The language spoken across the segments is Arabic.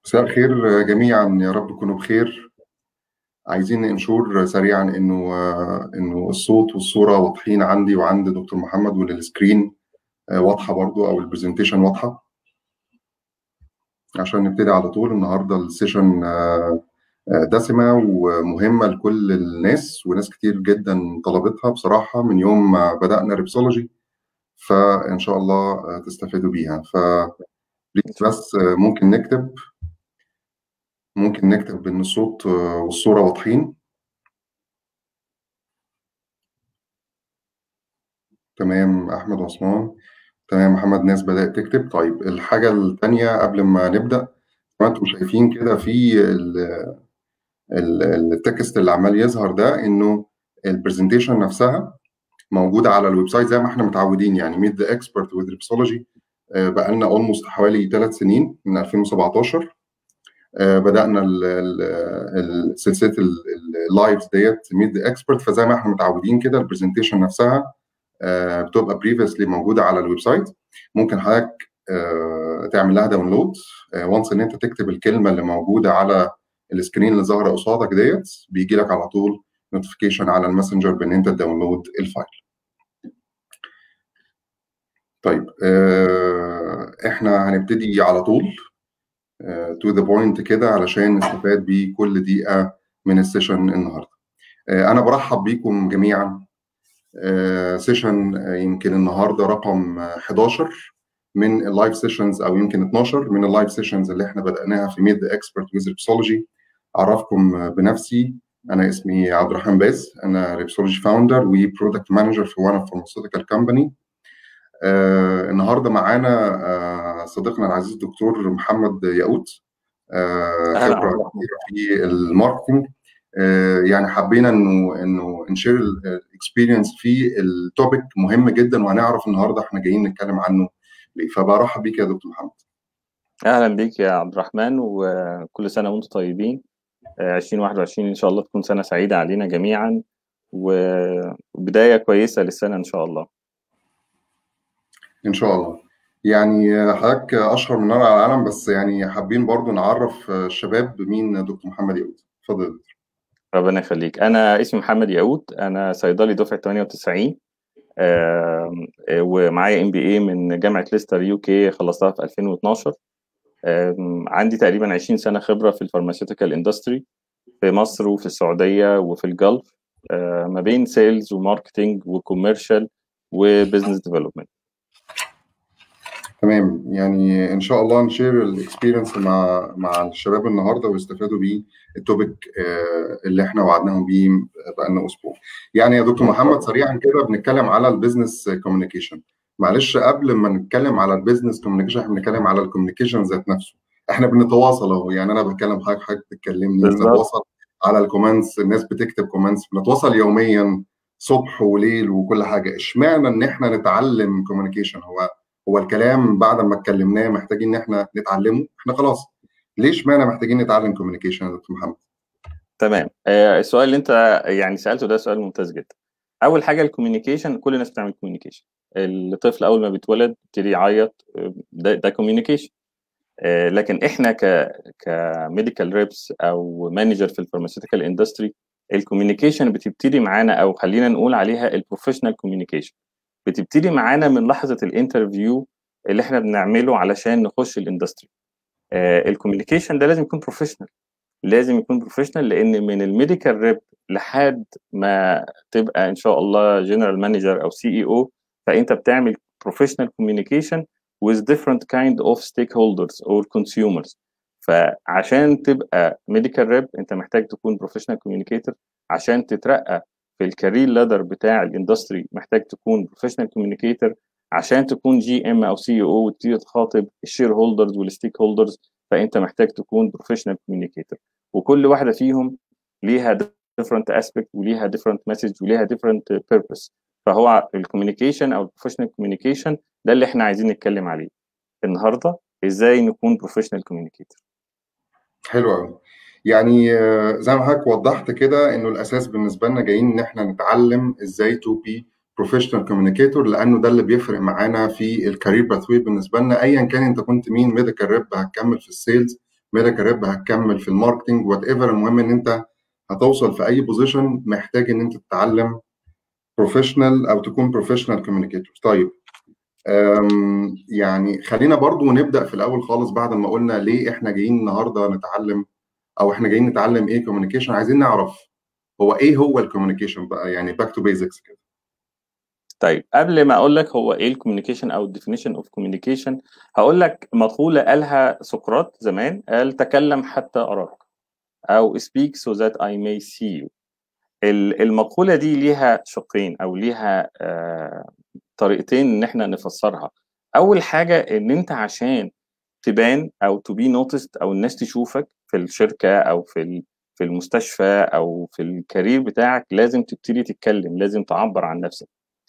مساء الخير جميعا، يا رب تكونوا بخير. عايزين ننشور سريعا انه الصوت والصوره واضحين عندي وعند دكتور محمد، والسكرين واضحه برضو، او البرزنتيشن واضحه، عشان نبتدي على طول. النهارده السيشن دسمه ومهمه لكل الناس، وناس كتير جدا طلبتها بصراحه من يوم ما بدانا ريبسولوجي، فان شاء الله تستفيدوا بيها. بس ممكن نكتب ان الصوت والصوره واضحين. تمام أحمد عثمان. تمام محمد، ناس بدأت تكتب. طيب الحاجة التانية قبل ما نبدأ، زي ما انتم شايفين كده في التكست اللي عمال يظهر ده، انه البرزنتيشن نفسها موجودة على الويب سايت زي ما احنا متعودين. يعني ميت ذا اكسبرت وذ ريبسولوجي بقى لنا اولموست حوالي 3 سنين من 2017. بدأنا سلسلة اللايفز ديت ميت ذا اكسبرت. فزي ما احنا متعودين كده البرزنتيشن نفسها بتبقى بريفيسلي موجوده على الويب سايت. ممكن حضرتك تعمل لها داونلود وانس ان انت تكتب الكلمه اللي موجوده على السكرين اللي ظاهره قصادك ديت، بيجي لك على طول نوتيفيكيشن على الماسنجر بان انت تداونلود الفايل. طيب احنا هنبتدي على طول تو ذا بوينت كده علشان نستفاد بكل دقيقه من السيشن النهارده. انا برحب بيكم جميعا. سيشن يمكن النهارده رقم 11 من اللايف سيشنز، او يمكن 12 من اللايف سيشنز اللي احنا بدأناها في ميد اكسبرت ويز ريبسولوجي. اعرفكم بنفسي، انا اسمي عبد الرحمن باز، انا ريبسولوجي فاوندر وبرودكت مانجر في وان اوف فارماسيوتيكال كومباني. النهارده معانا صديقنا العزيز دكتور محمد ياقوت، اهلا خبره عبد الرحمن. كبيره في الماركتنج. يعني حبينا انه نشير الاكسبيرينس في التوبيك مهم جدا، وهنعرف النهارده احنا جايين نتكلم عنه ليه. فبرحب بيك يا دكتور محمد. اهلا بيك يا عبد الرحمن، وكل سنه وانتم طيبين. 2021 ان شاء الله تكون سنه سعيده علينا جميعا، وبدايه كويسه للسنه ان شاء الله. ان شاء الله. يعني حضرتك اشهر من نار على العالم، بس يعني حابين برضو نعرف الشباب مين دكتور محمد ياقوت. اتفضل. ربنا يخليك. انا اسمي محمد ياقوت، انا صيدلي دفعه 98، ومعايا MBA من جامعه ليستر UK، خلصتها في 2012. عندي تقريبا 20 سنه خبره في الفارماسيوتيكال اندستري في مصر وفي السعوديه وفي الجلف، ما بين سيلز وماركتنج وكوميرشال وبزنس ديفلوبمنت. تمام، يعني ان شاء الله نشير الاكسبيرينس مع الشباب النهارده ويستفادوا بيه التوبيك اللي احنا وعدناهم بيه بقالنا اسبوع. يعني يا دكتور محمد سريعا كده بنتكلم على البيزنس كوميونيكيشن. معلش قبل ما نتكلم على البيزنس كوميونيكيشن احنا بنتكلم على الكوميونيكيشن ذات نفسه. احنا بنتواصل اهو، يعني انا بتكلم حضرتك بتكلمني، بالظبط. بنتواصل على الكومنتس، الناس بتكتب كومنتس، بنتواصل يوميا صبح وليل وكل حاجه. اشمعنى ان احنا نتعلم كوميونيكيشن؟ هو الكلام بعد ما اتكلمناه محتاجين ان احنا نتعلمه احنا خلاص. ليش معنى محتاجين نتعلم كوميونيكيشن يا دكتور محمد؟ تمام. السؤال اللي انت يعني سألته ده سؤال ممتاز جدا. اول حاجه الكوميونيكيشن، كل الناس بتعمل كوميونيكيشن. الطفل اول ما بيتولد يبتدي يعيط، ده كوميونيكيشن. لكن احنا كميديكال ريبس او مانجر في الفارماسيوتيكال اندستري، الكوميونيكيشن بتبتدي معانا، او خلينا نقول عليها البروفيشنال كوميونيكيشن، بتبتدي معانا من لحظه الانترفيو اللي احنا بنعمله علشان نخش الاندستري. الكوميونيكيشن ده لازم يكون بروفيشنال، لازم يكون بروفيشنال، لان من الميديكال ريب لحد ما تبقى ان شاء الله جنرال مانجر او CEO، فانت بتعمل بروفيشنال كوميونيكيشن with different kind of stakeholders or consumers. فعشان تبقى ميديكال ريب انت محتاج تكون بروفيشنال كوميونيكيتور. عشان تترقى في الكارير لادر بتاع الاندستري محتاج تكون بروفيشنال كوميونيكيتور. عشان تكون GM او CEO وتبتدي تخاطب الشير هولدرز والستيك هولدرز، فانت محتاج تكون بروفيشنال كوميونيكيتور. وكل واحده فيهم ليها different aspect وليها different message وليها different purpose. فهو الكوميونيكيشن او البروفيشنال كوميونيكيشن ده اللي احنا عايزين نتكلم عليه النهارده، ازاي نكون بروفيشنال كوميونيكيتور. حلو قوي. يعني زي ما حضرتك وضحت كده انه الاساس بالنسبه لنا جايين ان احنا نتعلم ازاي تو بي بروفيشنال كوميونيكيتور، لانه ده اللي بيفرق معانا في الكارير باثوي بالنسبه لنا. ايا كان انت كنت مين، ميديكال ريب هتكمل في السيلز، ميديكال ريب، هتكمل في الماركتنج، وات ايفر. المهم ان انت هتوصل في اي بوزيشن محتاج ان انت تتعلم بروفيشنال او تكون بروفيشنال كوميونيكيتور. طيب يعني خلينا برضو نبدا في الاول خالص، بعد ما قلنا ليه احنا جايين النهارده نتعلم، او احنا جايين نتعلم ايه كوميونيكيشن. عايزين نعرف هو ايه هو الكوميونيكيشن بقى، يعني باك تو بيزكس كده. طيب قبل ما اقول لك هو ايه الكوميونيكيشن او الديفينيشن اوف كوميونيكيشن، هقول لك مقوله قالها سقراط زمان، قال تكلم حتى اراك، او speak so that I may see you. المقوله دي ليها شقين او ليها طريقتين ان احنا نفسرها. اول حاجه ان انت عشان تبان او to be noticed او الناس تشوفك في الشركه او في المستشفى او في الكارير بتاعك، لازم تبتدي تتكلم، لازم تعبر عن نفسك.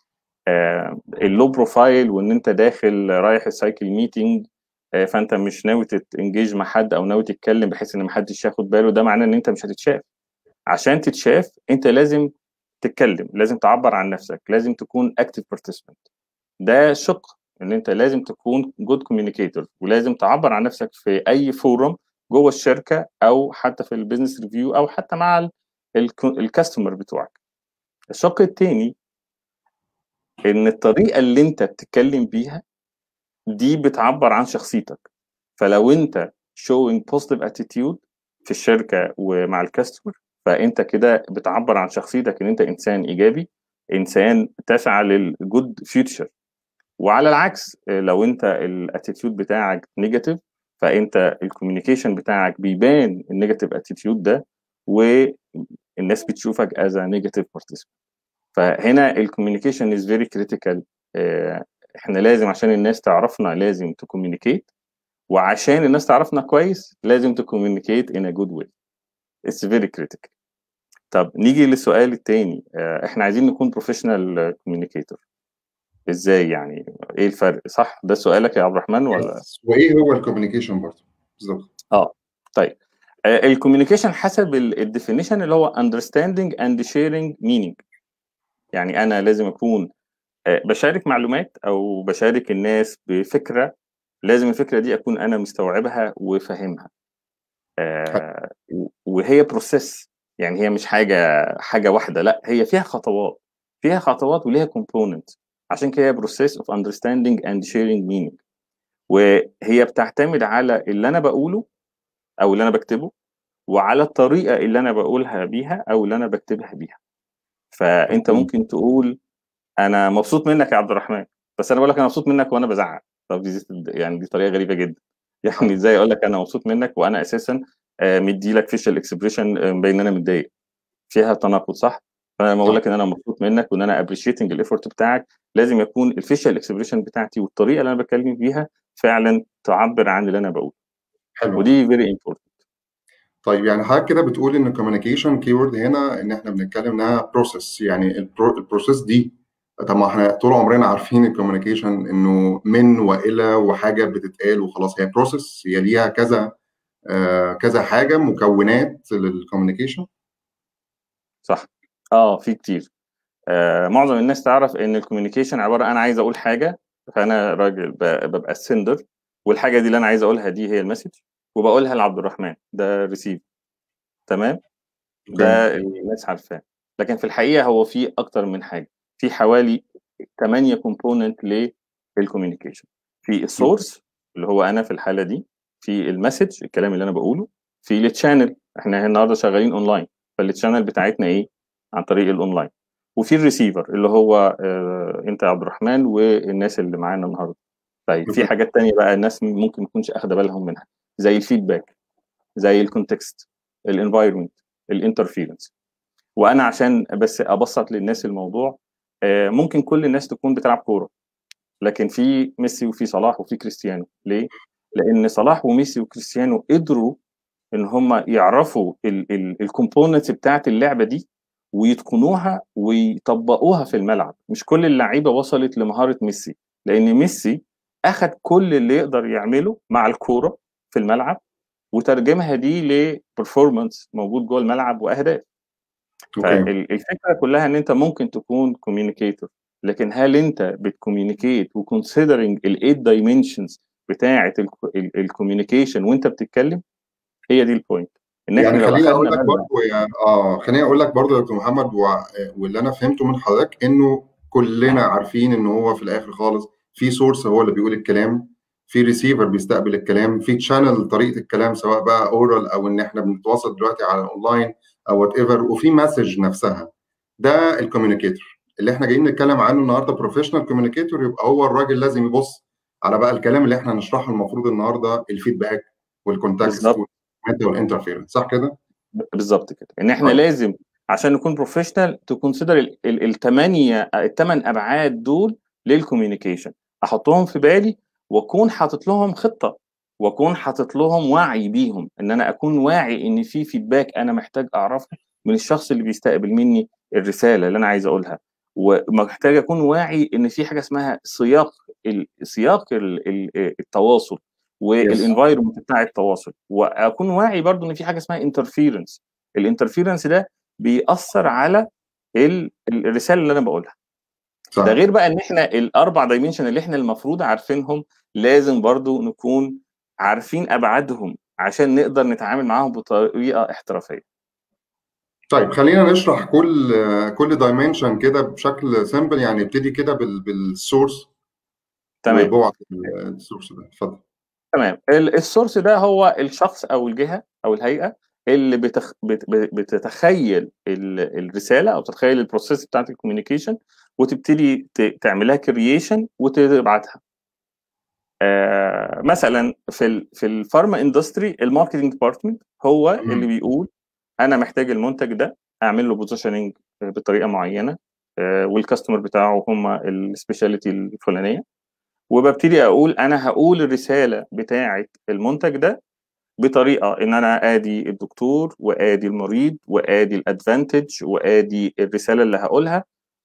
اللو بروفايل وان انت داخل رايح السايكل ميتنج، فانت مش ناوي تنجيج مع حد او ناوي تتكلم بحيث ان محدش ياخد باله، ده معناه ان انت مش هتتشاف. عشان تتشاف انت لازم تتكلم، لازم تعبر عن نفسك، لازم تكون اكتيف بارتيسيبنت. ده شق ان انت لازم تكون جود كوميونيكيتور، ولازم تعبر عن نفسك في اي فورم جوه الشركه او حتى في البيزنس ريفيو او حتى مع الكاستمر بتوعك. الشق الثاني ان الطريقه اللي انت بتتكلم بيها دي بتعبر عن شخصيتك. فلو انت showing positive attitude في الشركه ومع الكاستمر، فانت كده بتعبر عن شخصيتك ان انت انسان ايجابي، انسان تسعى للجود فيوتشر. وعلى العكس لو انت الاتيتيود بتاعك نيجاتيف، فانت الكوميونيكيشن بتاعك بيبان النيجاتيف اتيتيود ده، والناس بتشوفك از نيجاتيف بارتيسيبنت. فهنا الكوميونيكيشن از فيري كريتيكال. احنا لازم عشان الناس تعرفنا لازم تكوميونيكيت، وعشان الناس تعرفنا كويس لازم تكوميونيكيت in a good way. It's very critical. طب نيجي للسؤال التاني، احنا عايزين نكون بروفيشنال كوميونيكيتور ازاي يعني؟ ايه الفرق؟ صح ده سؤالك يا عبد الرحمن ولا؟ وايه هو الكوميونيكيشن برضه بالظبط؟ طيب الكوميونيكيشن حسب الديفينيشن اللي هو understanding and sharing meaning. يعني انا لازم اكون بشارك معلومات او بشارك الناس بفكره، لازم الفكره دي اكون انا مستوعبها وفاهمها. وهي بروسيس، يعني هي مش حاجه واحده، لا هي فيها خطوات، فيها خطوات وليها كومبوننت. عشان كده هي بروسيس اوف اندرستاندينج اند شيرنج مينينج. وهي بتعتمد على اللي انا بقوله او اللي انا بكتبه، وعلى الطريقه اللي انا بقولها بيها او اللي انا بكتبها بيها. فانت ممكن تقول انا مبسوط منك يا عبد الرحمن، بس انا بقول لك انا مبسوط منك وانا بزعق. طب دي طريقه غريبه جدا. يعني ازاي اقول لك انا مبسوط منك وانا اساسا مدي لك فيشل اكسبريشن مبين ان انا متضايق؟ فيها تناقض، صح؟ فانا لما اقول لك ان انا مبسوط منك وان انا ابريشيتنج الايفورت بتاعك، لازم يكون الفيشل اكسبريشن بتاعتي والطريقه اللي انا بتكلم بيها فعلا تعبر عن اللي انا بقوله. حلو. ودي فيري امبورتنت. طيب يعني حضرتك كده بتقول ان الكوميونيكيشن كيورد هنا ان احنا بنتكلم انها بروسيس، يعني البروسيس دي. طب ما احنا طول عمرنا عارفين الكوميونيكيشن انه من والى وحاجه بتتقال وخلاص، هي بروسيس، هي ليها كذا كذا حاجه مكونات للكوميونيكيشن. صح. في كتير. معظم الناس تعرف ان الكوميونيكيشن عباره انا عايز اقول حاجه، فانا راجل ببقى السندر، والحاجه دي اللي انا عايز اقولها دي هي المسج، وبقولها لعبد الرحمن ده ريسيف. تمام. اوكي. ده الناس عارفاه. لكن في الحقيقه هو في اكتر من حاجه، في حوالي 8 كومبوننت للكوميونيكيشن. في السورس اللي هو انا في الحاله دي، في المسج الكلام اللي انا بقوله، في التشانل، احنا النهارده شغالين اونلاين، فالتشانل بتاعتنا ايه؟ عن طريق الاونلاين. وفي الريسيفر اللي هو انت يا عبد الرحمن والناس اللي معانا النهارده. طيب في حاجات تانية بقى الناس ممكن ما تكونش اخده بالهم منها، زي الفيدباك، زي الكونتكست، الانفايرمنت، الانترفيرنس. وانا عشان بس ابسط للناس الموضوع، ممكن كل الناس تكون بتلعب كوره، لكن في ميسي وفي صلاح وفي كريستيانو. ليه؟ لان صلاح وميسي وكريستيانو قدروا ان هم يعرفوا الكومبوننتس بتاعت اللعبه دي ويتقنوها ويطبقوها في الملعب. مش كل اللعيبه وصلت لمهاره ميسي، لان ميسي اخذ كل اللي يقدر يعمله مع الكوره في الملعب وترجمها دي لبرفورمانس موجود جوه الملعب واهداف. اوكي. فالفكره كلها ان انت ممكن تكون كوميونيكيتور، لكن هل انت بتكوميونيكيت وكونسيدرنج الايت دايمنشنز بتاعه الكوميونيكيشن وانت بتتكلم؟ هي دي البوينت، ان احنا يعني لو خليني اقول اخدنا لك بالنا. برضو خليني اقول لك برضو يا دكتور محمد، واللي انا فهمته من حضرتك انه كلنا عارفين ان هو في الاخر خالص في سورس هو اللي بيقول الكلام، في ريسيفر بيستقبل الكلام، في تشانل طريقه الكلام سواء بقى اورال او ان احنا بنتواصل دلوقتي على اونلاين او وات ايفر، وفي مسج نفسها. ده الكوميونيكيتور اللي احنا جايين نتكلم عنه النهارده، بروفيشنال كوميونيكيتور. يبقى هو الراجل لازم يبص على بقى الكلام اللي احنا هنشرحه المفروض النهارده، الفيدباك والكونتكست بالظبط، والانترفيرنس، صح كده؟ بالظبط كده، ان احنا طيب. لازم عشان نكون بروفيشنال تكونسيدر الثمان ابعاد دول للكوميونيكيشن، احطهم في بالي واكون حاطط لهم خطه، واكون حاطط لهم وعي بيهم، ان انا اكون واعي ان في فيدباك انا محتاج اعرفه من الشخص اللي بيستقبل مني الرساله اللي انا عايز اقولها، ومحتاج اكون واعي ان في حاجه اسمها سياق التواصل يس. والانفايرمنت بتاع التواصل، واكون واعي برضو ان في حاجه اسمها انترفيرنس. الانترفيرنس ده بيأثر على الرساله اللي انا بقولها. ده صح. غير بقى ان احنا الاربع دايمنشن اللي احنا المفروض عارفينهم، لازم برضو نكون عارفين ابعادهم عشان نقدر نتعامل معاهم بطريقه احترافيه. طيب خلينا نشرح كل دايمنشن كده بشكل سيمبل، يعني نبتدي كده بالسورس تمام. وبعد السورس ده. اتفضل. تمام، السورس ده هو الشخص او الجهه او الهيئه اللي بتتخيل الرساله او تتخيل البروسيس بتاعت الكوميونيكيشن، وتبتدي تعملها كرييشن وتبعتها. مثلا في الفارما اندستري الماركتنج ديبارتمنت هو اللي بيقول انا محتاج المنتج ده اعمل له بوزيشننج بطريقه معينه، والكاستمر بتاعه هم السبيشاليتي الفلانيه، وببتدي اقول انا هقول الرساله بتاعه المنتج ده بطريقه ان انا ادي الدكتور وادي المريض وادي الادفانتج وادي الرساله اللي هقولها،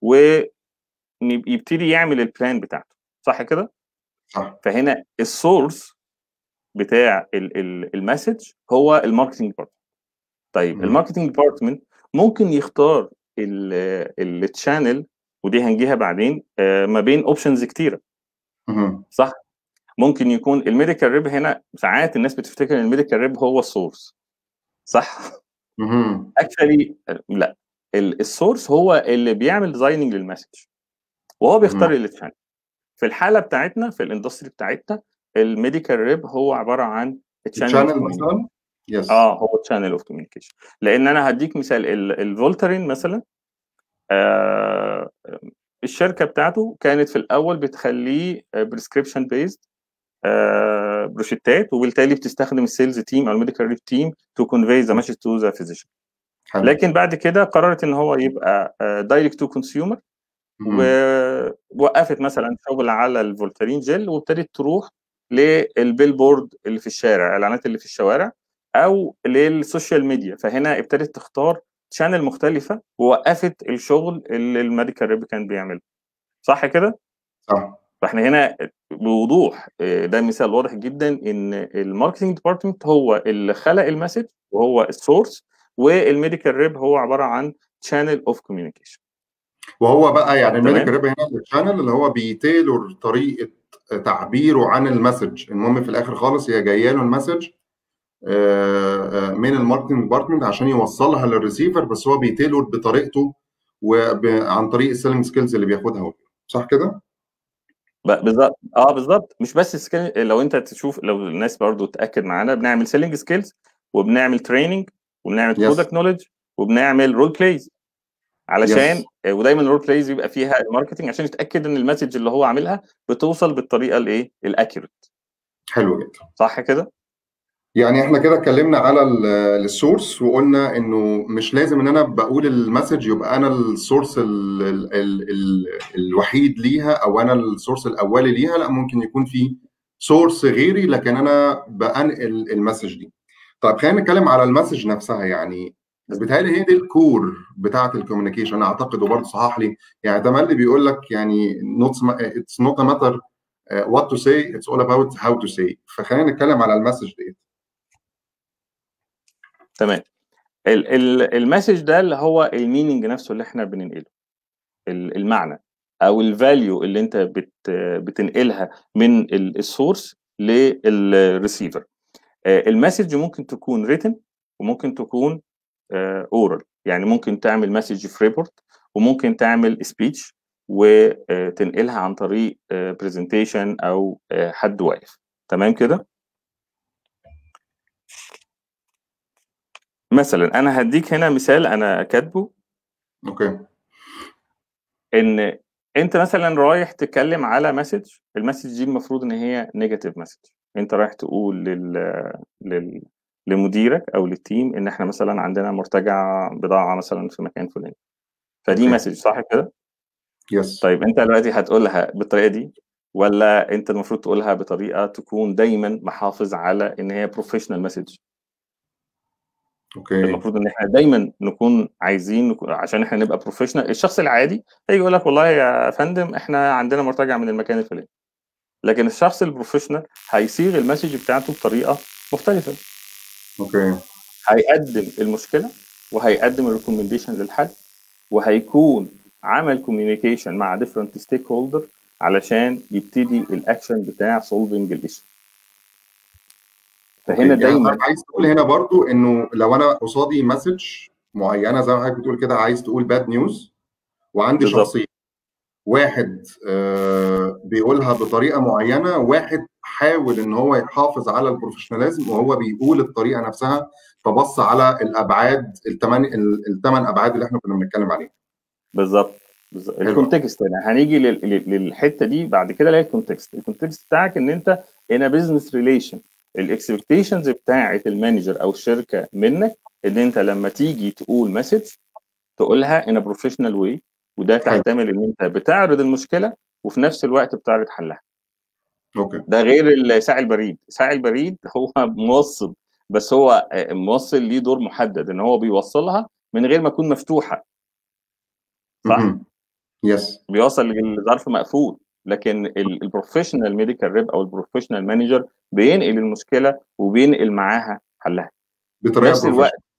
ويبتدي يعمل البلان بتاعته، صح كده؟ صح. فهنا السورس بتاع المسج هو الماركتنج ديبارتمنت. طيب مم. الماركتنج ديبارتمنت ممكن يختار التشانل، ودي هنجيها بعدين، ما بين اوبشنز كتيره، مم. صح؟ ممكن يكون الميديكال ريب هنا، ساعات الناس بتفتكر ان الميديكال ريب هو السورس، صح؟ مم. اكشلي لا، السورس هو اللي بيعمل ديزايننج للمسج وهو بيختار مم. التشانل. في الحاله بتاعتنا في الاندستري بتاعتنا الميديكال ريب هو عباره عن تشانل اوف الشانل كوميونيكيشن. مثلا. يس. هو تشانل اوف كوميونيكيشن، لان انا هديك مثال الفولترين مثلا. آه الشركه بتاعته كانت في الاول بتخليه بريسكريبشن بيزد بروشيتات، وبالتالي بتستخدم السيلز تيم او الميديكال ريب تيم تو كونفي ذا مسج تو ذا فيزيشن. حلو. لكن بعد كده قررت ان هو يبقى دايركت تو كونسيومر، مم. ووقفت مثلا شغل على الفولترين جل، وابتدت تروح للبيل بورد اللي في الشارع، الاعلانات اللي في الشوارع، او للسوشيال ميديا. فهنا ابتدت تختار شانل مختلفه، ووقفت الشغل اللي الميديكال ريب كان بيعمله، صح كده؟ صح. فاحنا هنا بوضوح ده مثال واضح جدا ان الماركتنج ديبارتمنت هو اللي خلق المسج وهو السورس، والميديكال ريب هو عباره عن شانل اوف كوميونيكيشن. وهو بقى يعني الميديكال تمام. ريب هنا الشانل اللي هو بيتيلور طريقه تعبيره عن المسج. المهم في الاخر خالص هي جايه له المسج من الماركتنج ديبارتمنت عشان يوصلها للريسيفر، بس هو بيتيلور بطريقته وعن طريق السيلينج سكيلز اللي بياخدها، صح كده؟ بالظبط، بالظبط، مش بس سكيل. لو انت تشوف، لو الناس برضو تاكد معانا، بنعمل سيلينج سكيلز وبنعمل تريننج وبنعمل يس. برودكت نولج وبنعمل رول بلايز، يس. علشان ودايما الرول بلايز بيبقى فيها الماركتنج عشان يتاكد ان المسج اللي هو عاملها بتوصل بالطريقه الايه الاكيوريت، حلو جدا. صح كده؟ يعني احنا كده اتكلمنا على السورس، وقلنا انه مش لازم ان انا بقول المسج يبقى انا السورس الوحيد ليها او انا السورس الاولي ليها، لا ممكن يكون في سورس غيري لكن انا بنقل المسج دي. طيب خلينا نتكلم على المسج نفسها. يعني بتهيألي هي دي الكور بتاعه الكوميونيكيشن، انا اعتقد، وبرضه صحح لي. يعني ده اللي بيقول لك يعني اتس نوت ا ماتر وات تو سي، اتس اول اباوت هاو تو سي. فخلينا نتكلم على المسج دي. تمام. المسج ده اللي هو الميننج نفسه اللي احنا بننقله، المعنى او الفاليو اللي انت بتنقلها من السورس للريسيفر. المسج ممكن تكون written وممكن تكون oral، يعني ممكن تعمل مسج في ريبورت وممكن تعمل سبيتش وتنقلها عن طريق برزنتيشن او حد واقف. تمام كده. مثلا انا هديك هنا مثال انا كاتبه. اوكي. ان انت مثلا رايح تتكلم على مسج، المسج دي المفروض ان هي نيجاتيف مسج. انت رايح تقول لل... لمديرك او للتيم ان احنا مثلا عندنا مرتجع بضاعه مثلا في مكان فلاني، فدي اوكي. مسج صح كده. يس. طيب انت دلوقتي هتقولها بالطريقه دي، ولا انت المفروض تقولها بطريقه تكون دايما محافظ على ان هي بروفيشنال مسج؟ اوكي. المفروض ان احنا دايما نكون عايزين عشان احنا نبقى بروفيشنال. الشخص العادي هيجي يقول لك والله يا فندم احنا عندنا مرتجع من المكان الفلاني، لكن الشخص البروفيشنال هيصيغ المسج بتاعته بطريقه مختلفه. اوكي. هيقدم المشكله وهيقدم الريكومنديشن للحل، وهيكون عمل كوميونيكيشن مع ديفرنت ستيك هولدر علشان يبتدي الاكشن بتاع سولفنج الايشو. اوكي، فهنا يعني دايما عايز تقول هنا برضو انه لو انا قصادي مسج معينه زي ما حضرتك بتقول كده، عايز تقول باد نيوز، وعندي بالظبط شخصين، واحد بيقولها بطريقه معينه، واحد حاول ان هو يحافظ على البروفيشناليزم وهو بيقول الطريقه نفسها، فبص على الابعاد الثمان ابعاد اللي احنا كنا بنتكلم عليها. بالظبط حلو. الكونتكست. يعني هنيجي للحته دي بعد كده، اللي هي الكونتكست بتاعك ان انت هنا بزنس ريليشن. الاكسبكتيشنز بتاعه المانجر او الشركه منك ان انت لما تيجي تقول مسج تقولها ان بروفيشنال واي، وده حلو. تحتمل ان انت بتعرض المشكله وفي نفس الوقت بتعرض حلها. اوكي. ده غير ساعي البريد. ساعي البريد هو موصل، بس هو موصل ليه دور محدد ان هو بيوصلها من غير ما تكون مفتوحه، صح؟ يس. بيوصل للظرف مقفول، لكن البروفيشنال ميديكال ريب او البروفيشنال مانجر بينقل المشكله وبينقل معاها حلها في بطريقه نفس الوقت. بروفيشنال.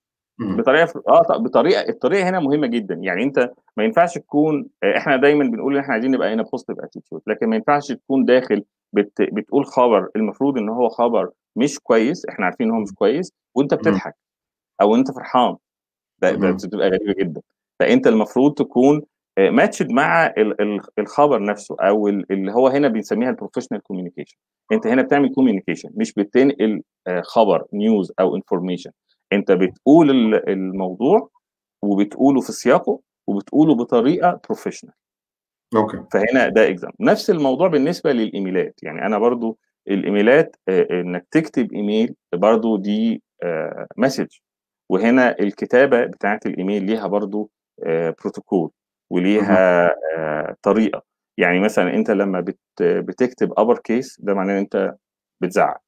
الطريقه هنا مهمه جدا. يعني انت ما ينفعش تكون احنا دايما بنقول ان احنا عايزين نبقى هنا بوزيتيف اتيتيود، لكن ما ينفعش تكون داخل بتقول خبر المفروض ان هو خبر مش كويس، احنا عارفين ان هو مش كويس، وانت بتضحك او انت فرحان. ده بتبقى غريبه جدا. فانت المفروض تكون ماتشد مع الخبر نفسه، او اللي هو هنا بنسميها البروفيشنال كوميونيكيشن. انت هنا بتعمل كوميونيكيشن، مش بتنقل خبر نيوز او انفورميشن. انت بتقول الموضوع وبتقوله في سياقه وبتقوله بطريقه بروفيشنال. اوكي. فهنا ده اكزام. نفس الموضوع بالنسبه للايميلات. يعني انا برضو الايميلات انك تكتب ايميل برضو دي مسج، وهنا الكتابه بتاعت الايميل ليها برضو بروتوكول وليها طريقه. يعني مثلا انت لما بتكتب ابر كيس ده معناه ان انت بتزعق.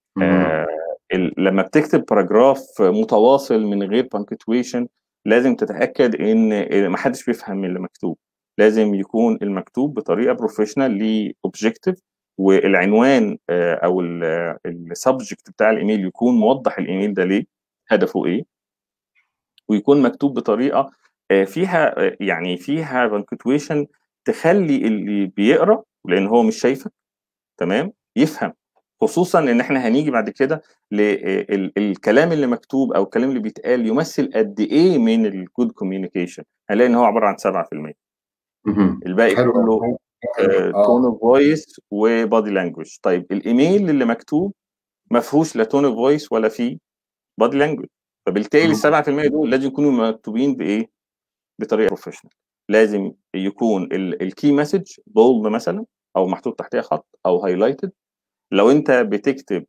لما بتكتب باراجراف متواصل من غير بانكتويشن لازم تتاكد ان ما حدش بيفهم اللي مكتوب. لازم يكون المكتوب بطريقه بروفيشنال ليه اوبجيكتيف، والعنوان او السبجكت بتاع الايميل يكون موضح الايميل ده ليه، هدفه ايه، ويكون مكتوب بطريقه فيها يعني فيها بانكتويشن تخلي اللي بيقرا، لان هو مش شايفك، تمام، يفهم. خصوصا ان احنا هنيجي بعد كده للكلام اللي مكتوب او الكلام اللي بيتقال يمثل قد ايه من الجود كوميونيكيشن. هنلاقي ان هو عباره عن 7%. الباقي حلو. كله تون اوف فويس وبادي لانجوج. طيب الايميل اللي مكتوب ما فيهوش لا تون اوف فويس ولا فيه بادي لانجوج، فبالتالي ال 7% دول لازم يكونوا مكتوبين بايه؟ بطريقه بروفيشنال. لازم يكون الكي مسج بولد مثلا، او محطوط تحتها خط او هايلايتد. لو انت بتكتب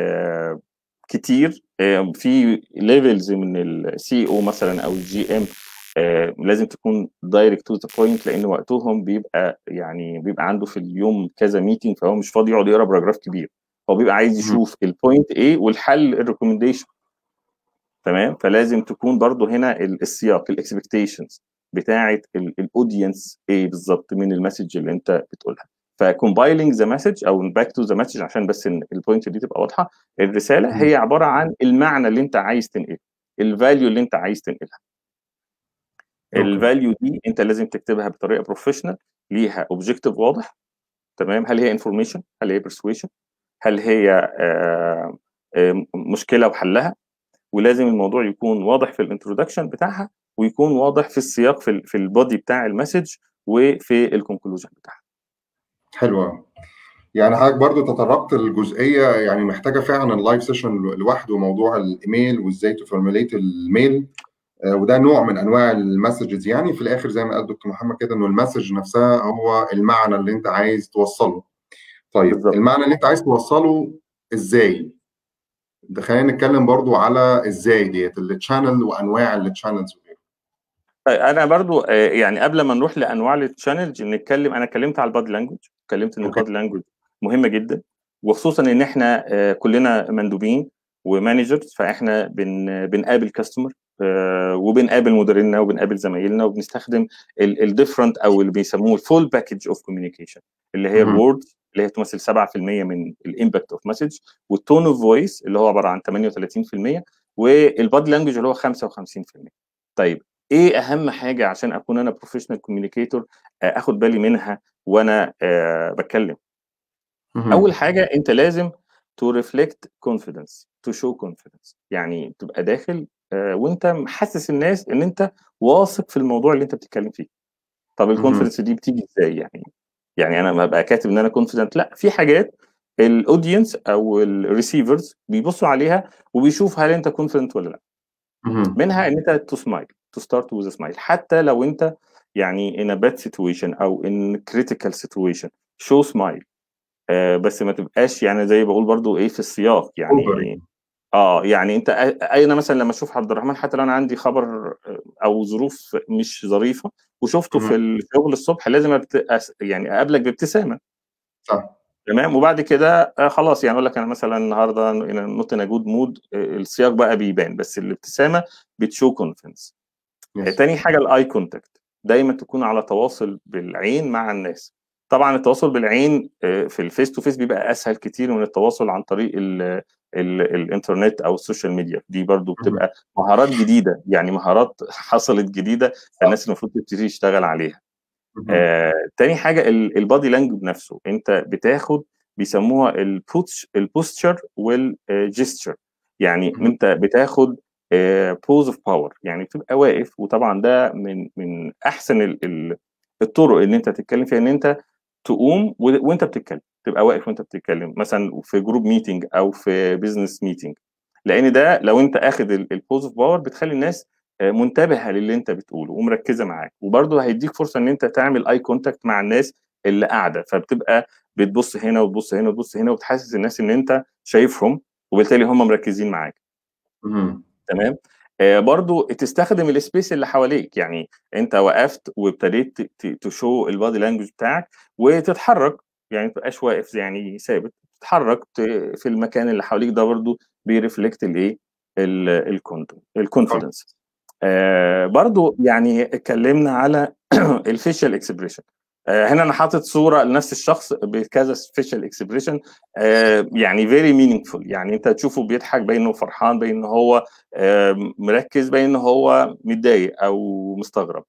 كتير في ليفلز من السي او مثلا او الجي ام لازم تكون دايركت تو ذا بوينت، لان وقتهم بيبقى عنده في اليوم كذا ميتنج، فهو مش فاضي يقعد يقرا باراجراف كبير. هو بيبقى عايز يشوف البوينت ايه والحل الريكومنديشن. تمام. فلازم تكون برضو هنا السياق الاكسبكتيشنز بتاعه الاودينس ايه بالظبط من المسج اللي انت بتقولها. فكومبايلنج ذا مسج او باك تو ذا مسج عشان بس ان البوينت دي تبقى واضحه. الرساله هي عباره عن المعنى اللي انت عايز تنقله، الفاليو اللي انت عايز تنقلها. الفاليو دي انت لازم تكتبها بطريقه بروفيشنال ليها اوبجيكتيف واضح. تمام. هل هي انفورميشن؟ هل هي برسويشن؟ هل هي مشكله وحلها، ولازم الموضوع يكون واضح في الانترودكشن بتاعها، ويكون واضح في السياق في البودي بتاع المسج وفي الكونكلوجن بتاعها. حلوة. يعني حضرتك برضو تطرقت الجزئية، يعني محتاجة فعلا اللايف سيشن لوحده، موضوع الايميل وازاي تفورمulate الميل، وده نوع من انواع المسجز. يعني في الاخر زي ما قال دكتور محمد كده، انه المسج نفسها هو المعنى اللي انت عايز توصله. طيب بالظبط. المعنى اللي انت عايز توصله ازاي؟ ده خلينا نتكلم برضو على ازاي ديت التشانل وانواع التشانلز. طيب انا برضو يعني قبل ما نروح لانواع التشانلز نتكلم، انا اتكلمت على البادي لانجوج، اتكلمت ان اوكي. البادي لانجوج مهمه جدا، وخصوصا ان احنا كلنا مندوبين ومانجرز، فاحنا بنقابل كاستمر وبنقابل مديريننا وبنقابل زمايلنا، وبنستخدم الديفرنت او اللي بيسموه الفول باكج اوف كوميونيكيشن، اللي هي الوورد اللي هي تمثل 7% من الامباكت اوف مسج، والتون اوف فويس اللي هو عباره عن 38%، والبادي لانجوج اللي هو 55%. طيب ايه اهم حاجه عشان اكون انا بروفيشنال كوميونيكيتور اخد بالي منها وانا بتكلم؟ اول حاجه انت لازم تو ريفلكت كونفيدنس، تو شو كونفيدنس، يعني تبقى داخل وانت محسس الناس ان انت واثق في الموضوع اللي انت بتتكلم فيه. طب الكونفيدنس دي بتيجي ازاي يعني انا ما ببقى كاتب ان انا كونفيدنت، لا، في حاجات الاودينس او الريسيفرز بيبصوا عليها وبيشوف هل انت كونفيدنت ولا لا. منها ان انت تو سمايل، تو ستارت وذ سمايل، حتى لو انت يعني in a bad situation او in critical situation show smile. بس ما تبقاش يعني زي بقول برضو ايه في السياق يعني. يعني انت انا مثلا لما اشوف عبد الرحمن، حتى لو انا عندي خبر او ظروف مش ظريفه وشفته في الشغل الصبح، لازم يعني اقابلك بابتسامه. صح. تمام. وبعد كده خلاص يعني اقول لك انا مثلا النهارده نوت ان جود مود، السياق بقى بيبان، بس الابتسامه بتشو كونفنس. تاني حاجه الاي كونتاكت، دايما تكون على تواصل بالعين مع الناس. طبعا التواصل بالعين في الفيس تو فيس بيبقى اسهل كتير من التواصل عن طريق الانترنت او السوشيال ميديا، دي برضو بتبقى مهارات جديده، يعني مهارات حصلت جديده، فالناس المفروض تبتدي تشتغل عليها. تاني حاجه البادي لانجوج نفسه، انت بتاخد بيسموها البوستشر والجستشر، يعني انت بتاخد بوز اوف باور، يعني بتبقى واقف، وطبعا ده من احسن الطرق ان انت تتكلم فيها، ان انت تقوم وانت بتتكلم، تبقى واقف وانت بتتكلم، مثلا في جروب ميتنج او في بزنس ميتنج، لان ده لو انت اخد البوز اوف باور بتخلي الناس منتبهه للي انت بتقوله ومركزه معاك، وبرضه هيديك فرصه ان انت تعمل اي كونتاكت مع الناس اللي قاعده، فبتبقى بتبص هنا وتبص هنا وتبص هنا، وتحسس الناس ان انت شايفهم، وبالتالي هم مركزين معاك. تمام. برضو تستخدم السبيس اللي حواليك، يعني انت وقفت وابتديت تشو البادي لانجوج بتاعك وتتحرك، يعني ما تبقاش واقف يعني ثابت، تتحرك في المكان اللي حواليك، ده برضو بيرفلكت الايه الكونفيدنس. برضو يعني اتكلمنا على الفيشال اكسبريشن. هنا انا حاطط صوره لنفس الشخص بكذا فيشال اكسبريشن، يعني فيري مينينجفول، يعني انت تشوفه بيضحك باين انه فرحان، باين ان هو مركز، باين ان هو متضايق او مستغرب.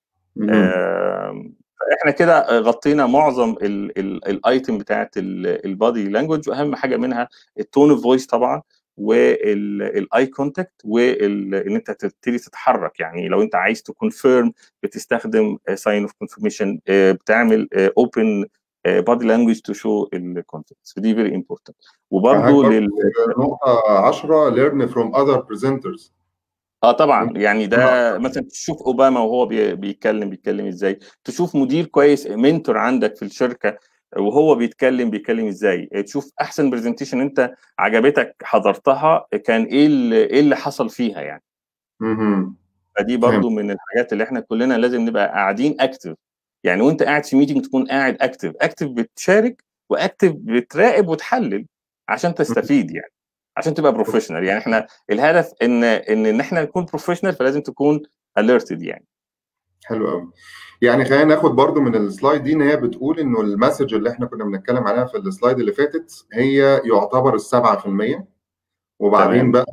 احنا كده غطينا معظم الايتم بتاعت البادي لانجوج، واهم حاجه منها التون اوف فويس طبعا، والاي كونتاكت، وان انت تبتدي تتحرك، يعني لو انت عايز تكونفيرم بتستخدم ساين اوف كونفirmation، بتعمل اوبن بادي لانجوج تو شو الكونتنتس، دي فيري امبورتنت. وبرده نقطه 10 learn from other presenters. طبعا يعني ده مثلا تشوف اوباما وهو بيتكلم ازاي، تشوف مدير كويس منتور عندك في الشركه وهو بيتكلم ازاي، تشوف احسن برزنتيشن انت عجبتك حضرتها كان ايه اللي حصل فيها يعني. فدي برضو من الحاجات اللي احنا كلنا لازم نبقى قاعدين اكتف، يعني وانت قاعد في ميتنج تكون قاعد اكتف بتشارك، واكتف بتراقب وتحلل عشان تستفيد، يعني عشان تبقى بروفيشنال. يعني احنا الهدف ان احنا نكون بروفيشنال، فلازم تكون alerted يعني. حلو قوي. يعني خلينا ناخد برضو من السلايد دي ان هي بتقول انه المسج اللي احنا كنا بنتكلم عليها في السلايد اللي فاتت هي يعتبر ال7%، وبعدين بقى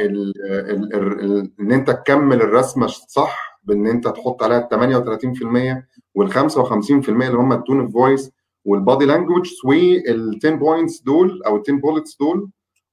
ان انت تكمل الرسمه صح بان انت تحط عليها 38% وال55% اللي هم التون اوف فويس والبادي لانجوج، وال10 بوينتس دول او ال10 بولتس دول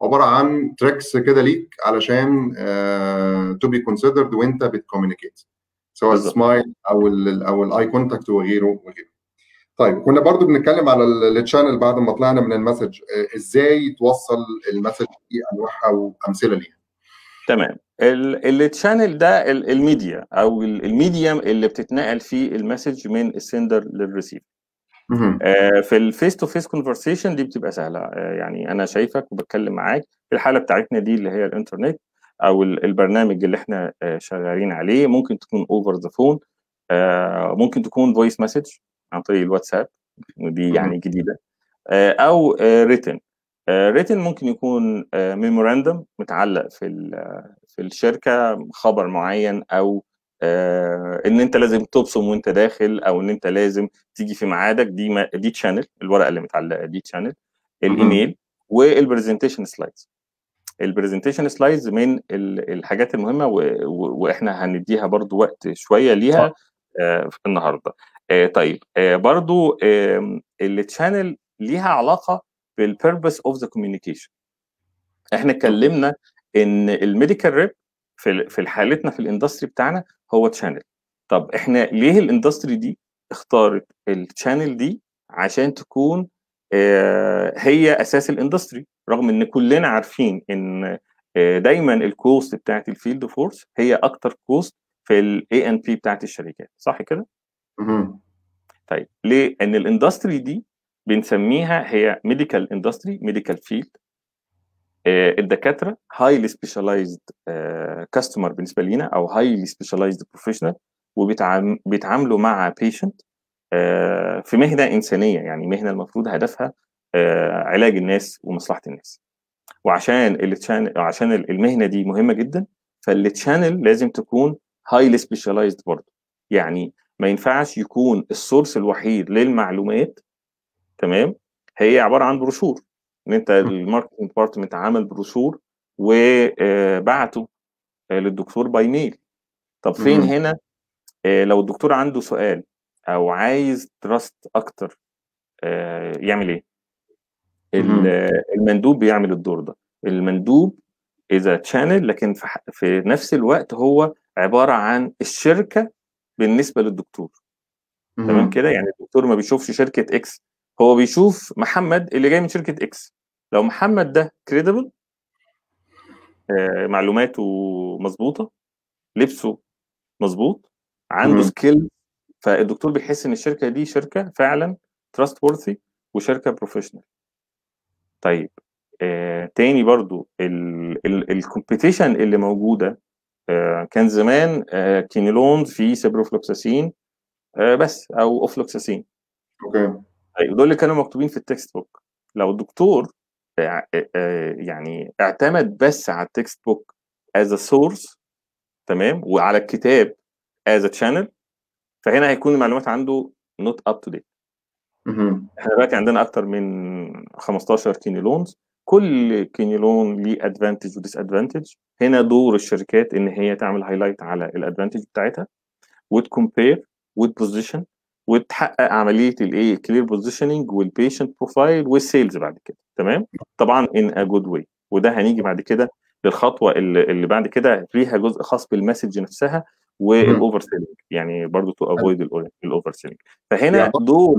عباره عن تريكس كده ليك علشان تو بي كونسيدرد وانت بتكوميونيكيت، سواء بالظبط. السمايل او الاي كونتاكت وغيره وغيره. طيب كنا برضو بنتكلم على التشانل بعد ما طلعنا من المسج، ازاي توصل المسج دي، انواعها وامثله ليها. تمام. التشانل ده الميديا او الميديم اللي بتتنقل فيه المسج من السندر للريسيفر. في الفيس تو فيس كونفرسيشن دي بتبقى سهله، يعني انا شايفك وبتكلم معاك في الحاله بتاعتنا دي اللي هي الانترنت او البرنامج اللي احنا شغالين عليه، ممكن تكون اوفر ذا فون، ممكن تكون فويس مسج عن طريق الواتساب، ودي يعني جديده، او ريتن. ريتن ممكن يكون ميموراندم متعلق في الشركه، خبر معين، او ان انت لازم تبصم وانت داخل، او ان انت لازم تيجي في ميعادك، دي تشانل، الورقه اللي متعلقه دي تشانل. الايميل والبرزنتيشن سلايدز. البرزنتيشن سلايدز من الحاجات المهمه، واحنا هنديها برضو وقت شويه ليها النهارده. طيب، برضو التشانل ليها علاقه بالبيربس اوف ذا كوميونيكيشن. احنا اتكلمنا ان الميديكال ريب في حالتنا في الاندستري بتاعنا هو تشانل. طب احنا ليه الاندستري دي اختارت التشانل دي عشان تكون هي اساس الاندستري، رغم ان كلنا عارفين ان دايما الكوست بتاعت الفيلد فورس هي اكتر كوست في الاي ان بي بتاعت الشركات، صح كده؟ طيب ليه؟ ان الاندستري دي بنسميها هي ميديكال اندستري، ميديكال فيلد. الدكاتره هايلي سبيشاليزد كاستمر بالنسبه لينا، او هايلي سبيشاليزد بروفيشنال، وبيتعاملوا مع بيشنت في مهنه انسانيه، يعني مهنه المفروض هدفها علاج الناس ومصلحه الناس. عشان المهنه دي مهمه جدا، فالتشانل لازم تكون هايلي سبيشاليزد برضه. يعني ما ينفعش يكون السورس الوحيد للمعلومات، تمام، هي عباره عن بروشور، ان انت الماركتنج ديبارتمنت عمل بروشور وبعته للدكتور باي ميل. طب فين هنا لو الدكتور عنده سؤال او عايز تراست اكتر يعمل ايه؟ المندوب بيعمل الدور ده. المندوب اذا تشانل، لكن في نفس الوقت هو عباره عن الشركه بالنسبه للدكتور. تمام كده؟ يعني الدكتور ما بيشوفش شركه اكس، هو بيشوف محمد اللي جاي من شركه اكس. لو محمد ده كريديبل، معلوماته مظبوطه، لبسه مظبوط، عنده سكيل، فالدكتور بيحس ان الشركه دي شركه فعلا تراست وورثي وشركه بروفيشنال. طيب تاني برضو الكومبيتيشن اللي موجوده، كان زمان كينيلون في سيبروفلوكساسين بس، او اوفلوكساسين. اوكي. طيب دول اللي كانوا مكتوبين في التكست بوك. لو الدكتور يعني اعتمد بس على التكست بوك از سورس، تمام، وعلى الكتاب از تشانل، فهنا هيكون المعلومات عنده نوت اب تو ديت. احنا دلوقتي عندنا اكتر من 15 كينيلونز، كل كينيلون ليه ادفانتج وديس ادفانتج. هنا دور الشركات ان هي تعمل هايلايت على الادفانتج بتاعتها، وتكمبير وتبوزيشن، وتحقق عمليه الايه كلير بوزيشننج والبيشنت بروفايل والسيلز بعد كده، تمام. طبعا ان ا جود واي. وده هنيجي بعد كده للخطوه اللي بعد كده فيها جزء خاص بالمسج نفسها والاوفر سيلينج، يعني برضو تو افويد الاوفر سيلينج. يعني فهنا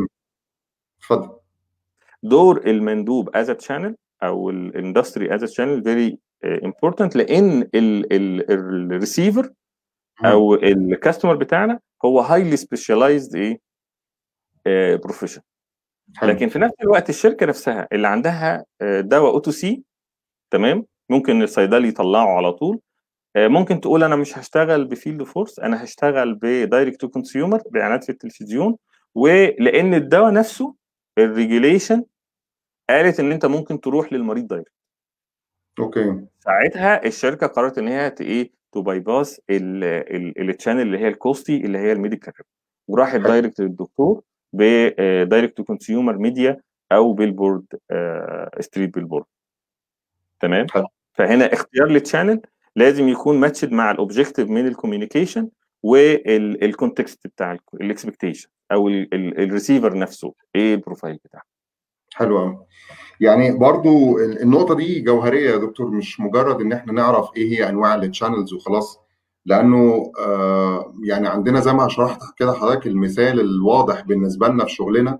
اتفضل. دور المندوب از تشانل او الاندستري از تشانل فيري امبورتنت، لان الريسيفر او الكاستمر بتاعنا هو هايلي سبيشاليزد ايه بروفيشن. لكن في نفس الوقت الشركه نفسها اللي عندها دواء او تو سي، تمام، ممكن الصيدلي يطلعه على طول. ممكن تقول انا مش هشتغل بفيلد فورس، انا هشتغل بدايركت تو كونسيومر، باعلانات في التلفزيون. ولان الدواء نفسه الريجوليشن قالت ان انت ممكن تروح للمريض دايركت. اوكي. ساعتها الشركه قررت ان هي تو باي باس التشانل اللي هي الكوستي اللي هي الميديكال ريب، وراحت دايركت للدكتور بدايركت تو كونسيومر ميديا او بيلبورد، ستريت بيلبورد، تمام. فهنا اختيار للتشانل لازم يكون ماتشد مع الاوبجيكتيف من الكوميونيكيشن والكونتكست بتاع الاكسبكتيشن، او الريسيفر نفسه ايه البروفايل بتاعه. حلو قوي. يعني برضو النقطة دي جوهرية يا دكتور، مش مجرد إن إحنا نعرف إيه هي أنواع التشانلز وخلاص. لأنه يعني عندنا زي ما شرحت كده حضرتك المثال الواضح بالنسبة لنا في شغلنا،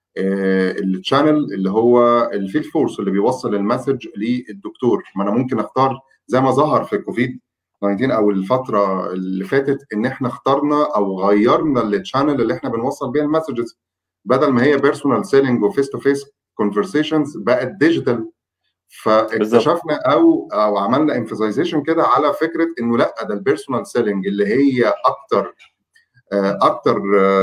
التشانل اللي هو الفيلد فورس اللي بيوصل المسج للدكتور. ما أنا ممكن أختار زي ما ظهر في كوفيد 19 أو الفترة اللي فاتت، إن إحنا اخترنا أو غيرنا التشانل اللي إحنا بنوصل بيها المسجز. بدل ما هي بيرسونال سيلينج وفيس تو فيس كونفرسيشنز بقت ديجيتال. بالظبط. فاكتشفنا او عملنا امفاسيزيشن كده على فكره انه لا، ده البيرسونال سيلينج اللي هي اكتر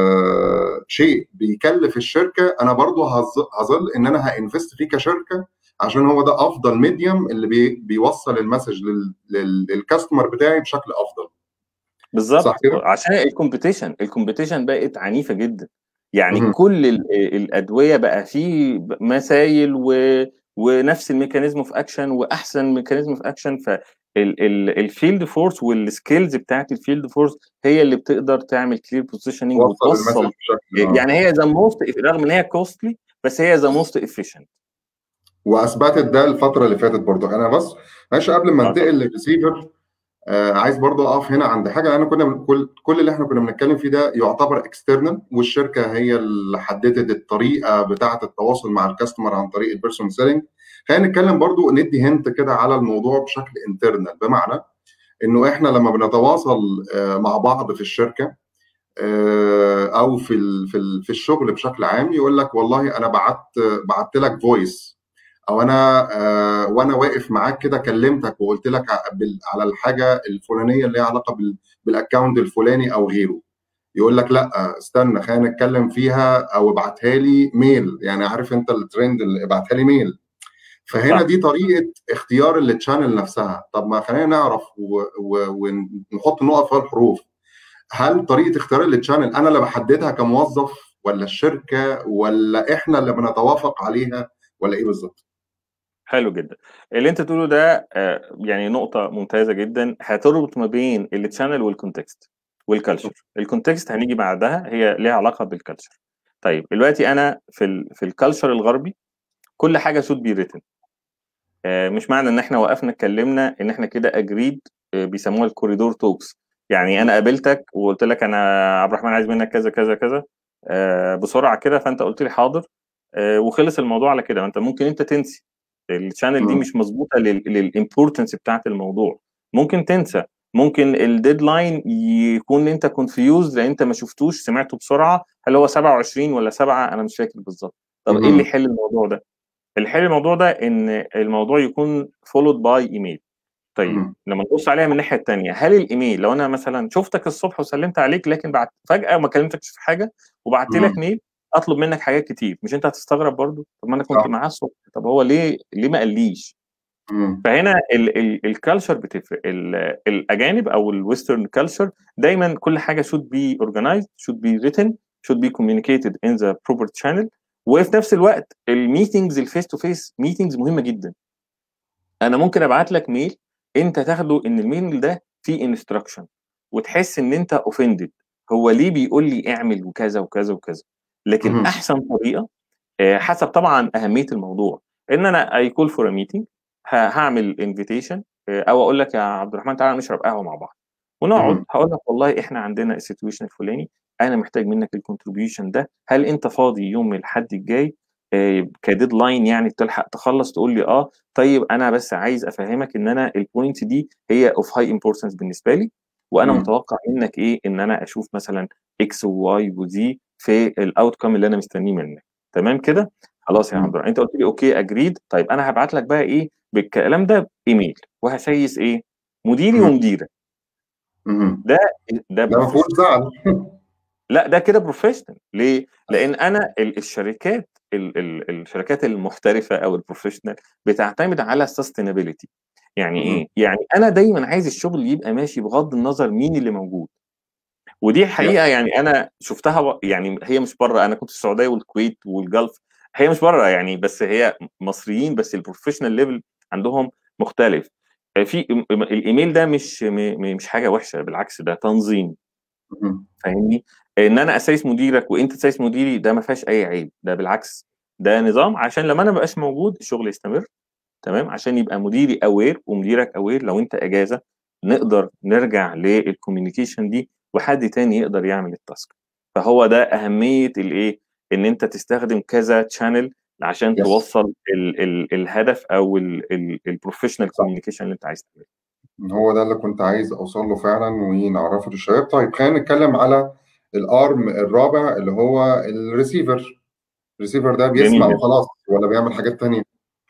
شيء بيكلف الشركه، انا برضو هظل ان انا هانفست فيه كشركه، عشان هو ده افضل ميديوم اللي بيوصل المسج للكاستمر بتاعي بشكل افضل. صح بالظبط، كده؟ عشان الكومبيتيشن بقت عنيفه جدا. يعني مهم. كل الادويه بقى فيه مسايل ونفس الميكانيزم في اكشن واحسن ميكانيزم في اكشن. فالفيلد فورس والسكيلز بتاعت الفيلد فورس هي اللي بتقدر تعمل كلير بوزيشننج وصل المسج وتوصل. بشكل يعني هي ذا موست، رغم ان هي كوستلي بس هي ذا موست افيشنت. واثبتت ده الفتره اللي فاتت برضو. انا بس ماشي قبل ما اه طبعا. انتقل للريسيفر، عايز برضو اقف هنا عند حاجه. انا كل اللي احنا كنا بنتكلم فيه ده يعتبر اكسترنال، والشركه هي اللي حددت الطريقه بتاعه التواصل مع الكاستمر عن طريق البيرسون سيلينج. خلينا نتكلم برضو، ندي هنت كده على الموضوع بشكل انترنال، بمعنى انه احنا لما بنتواصل مع بعض في الشركه، او في الشغل بشكل عام، يقول لك والله انا بعت لك فويس، او انا وانا واقف معاك كده كلمتك وقلت لك على الحاجه الفلانيه اللي ليها علاقه بالاكونت الفلاني او غيره. يقول لك لا استنى، خلينا نتكلم فيها، او ابعتها لي ميل. يعني عارف انت الترند اللي ابعتها لي ميل. فهنا صح. دي طريقه اختيار التشانل نفسها. طب ما خلينا نعرف ونحط نقط في الحروف. هل طريقه اختيار التشانل انا اللي بحددها كموظف، ولا الشركه، ولا احنا اللي بنتوافق عليها، ولا ايه بالظبط؟ حلو جدا اللي انت تقوله ده. يعني نقطة ممتازة جدا، هتربط ما بين التشانل والكونتكست والكالتشر. الكونتكست هنيجي بعدها، هي ليها علاقة بالكالتشر. طيب دلوقتي انا في الكالتشر الغربي كل حاجة should be written. مش معنى ان احنا وقفنا اتكلمنا ان احنا كده اجريد. بيسموها الكوريدور توكس. يعني انا قابلتك وقلت لك انا عبد الرحمن عايز منك كذا كذا كذا بسرعة كده، فانت قلت لي حاضر. وخلص الموضوع على كده. انت ممكن انت تنسي الشانل دي مم. مش مظبوطه للامبورتنس بتاعت الموضوع. ممكن تنسى. ممكن الديدلاين يكون انت كونفيوز لان انت ما شفتوش، سمعته بسرعه، هل هو 27 ولا 7، انا مش فاكر بالظبط. طب ايه اللي مم. يحل الموضوع ده؟ اللي يحل الموضوع ده ان الموضوع يكون فولود باي ايميل. طيب مم. لما نبص عليها من الناحيه الثانيه، هل الايميل لو انا مثلا شفتك الصبح وسلمت عليك لكن بعد فجاه ما كلمتكش في حاجه وبعت لك مم. ميل اطلب منك حاجات كتير، مش انت هتستغرب برضو؟ طب ما انا كنت صح. معاه الصبح، طب هو ليه ما قاليش؟ مم. فهنا الكالتشر بتفرق. الاجانب او الويسترن كالتشر دايما كل حاجه should be organized, should be written, should be communicated in the proper channel. وفي نفس الوقت الميتنجز الفيس تو فيس ميتنجز مهمه جدا. انا ممكن ابعت لك ميل انت تاخده ان الميل ده فيه انستراكشن وتحس ان انت اوفندد، هو ليه بيقول لي اعمل وكذا وكذا وكذا. لكن مم. احسن طريقه حسب طبعا اهميه الموضوع ان انا اي كول فور ا ميتنج، هعمل انفيتيشن او اقول لك يا عبد الرحمن تعالى نشرب قهوه مع بعض ونقعد. مم. هقول لك والله احنا عندنا السيتويشن الفلاني، انا محتاج منك الكونتريبيوشن ده، هل انت فاضي يوم الاحد الجاي كديدلاين يعني تلحق تخلص؟ تقول لي اه. طيب انا بس عايز افهمك ان انا البوينت دي هي اوف هاي امبورتنس بالنسبه لي، وانا مم. متوقع منك ايه ان انا اشوف مثلا اكس وواي وزي في الاوتكم اللي انا مستنيه منك. تمام كده؟ خلاص يا عبد مم. الرحمن انت قلت لي اوكي اجريد. طيب انا هبعت لك بقى ايه بالكلام ده ايميل وهسيس ايه مديري مم. ومديرك. مم. ده ده ده ما فيهوش بروفيشنال. زعل. لا ده كده بروفيشنال. ليه؟ لان انا الشركات الشركات المحترفه او البروفيشنال بتعتمد على السستينابيلتي. يعني مم. ايه؟ يعني انا دايما عايز الشغل يبقى ماشي بغض النظر مين اللي موجود. ودي يا. حقيقه يعني انا شفتها يعني هي مش بره، انا كنت في السعوديه والكويت والجلف، هي مش بره يعني، بس هي مصريين بس البروفيشنال ليفل عندهم مختلف. في الايميل ده مش حاجه وحشه، بالعكس ده تنظيم. مم. فاهمني؟ ان انا اسايس مديرك وانت تسايس مديري ده ما فيهاش اي عيب، ده بالعكس ده نظام عشان لما انا مبقاش موجود الشغل يستمر، تمام، عشان يبقى مديري اوير ومديرك اوير. لو انت اجازه نقدر نرجع للكوميونيكيشن دي وحد تاني يقدر يعمل التاسك. فهو ده اهميه الايه، ان انت تستخدم كذا تشانل عشان يس توصل الهدف او البروفيشنال صح، كوميونيكيشن اللي انت عايز تعمله. هو ده اللي كنت عايز اوصل له فعلا ونعرفه للشباب. طيب خلينا نتكلم على الارم الرابع اللي هو الريسيفر. الريسيفر ده جميل بيسمع جدا. وخلاص ولا بيعمل حاجات تانية؟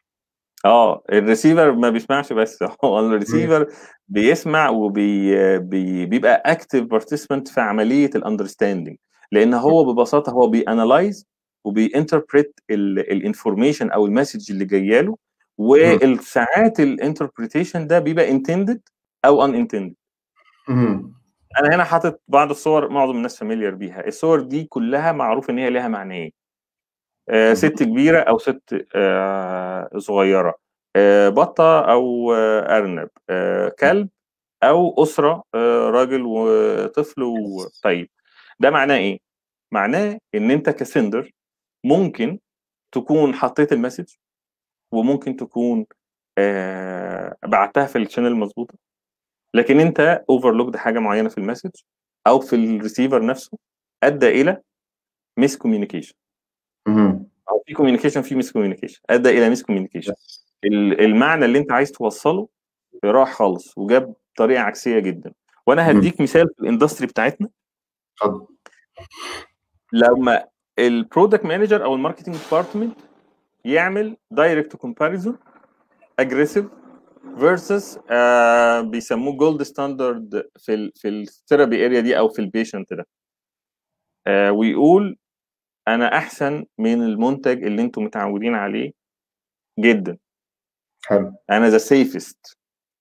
الريسيفر ما بيسمعش بس هو مم. الريسيفر بيسمع وبيبقى اكتف بارتيسيبنت في عمليه الاندرستاندينج، لان هو ببساطه هو بيانلايز وبيانتربريت الانفورميشن او المسج اللي جايه له، مم. والساعات الانتربريتيشن ده بيبقى انتندد او ان انتندد. مم. انا هنا حاطط بعض الصور معظم الناس فاميليار بيها، الصور دي كلها معروف ان هي ليها معنيين. ست كبيرة أو ست صغيرة، بطة أو أرنب، كلب أو أسرة، راجل وطفل. طيب ده معناه إيه؟ معناه إن أنت كسندر ممكن تكون حطيت المسج، وممكن تكون بعتها في الشانل المظبوطة، لكن أنت اوفرلوكد حاجة معينة في المسج أو في الريسيفر نفسه، أدى إلى ميس كوميونيكيشن، مم. او في كوميونيكيشن في ميس كوميونيكيشن، ادى الى ميس كوميونيكيشن. يس. المعنى اللي انت عايز توصله راح خالص وجاب طريقه عكسيه جدا. وانا مم. هديك مثال في الاندستري بتاعتنا. اتفضل. لما البرودكت مانجر او الماركتنج ديبارتمنت يعمل دايركت كومباريزون اجريسيف فيرسس بيسموه جولد ستاندرد في الثيرابي اريا دي او في البيشنت ده، ويقول انا احسن من المنتج اللي انتم متعودين عليه جدا، حلو. انا ذا سيفست.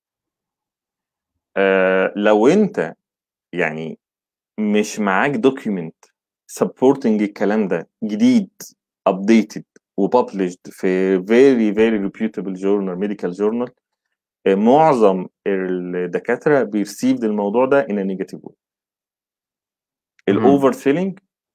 لو انت يعني مش معاك دوكيومنت سبورتنج الكلام ده جديد updated وببلشد في very very reputable journal medical journal، معظم الدكاترة بيرسيفد الموضوع ده in a negative way. مم. الاوفر سيلينج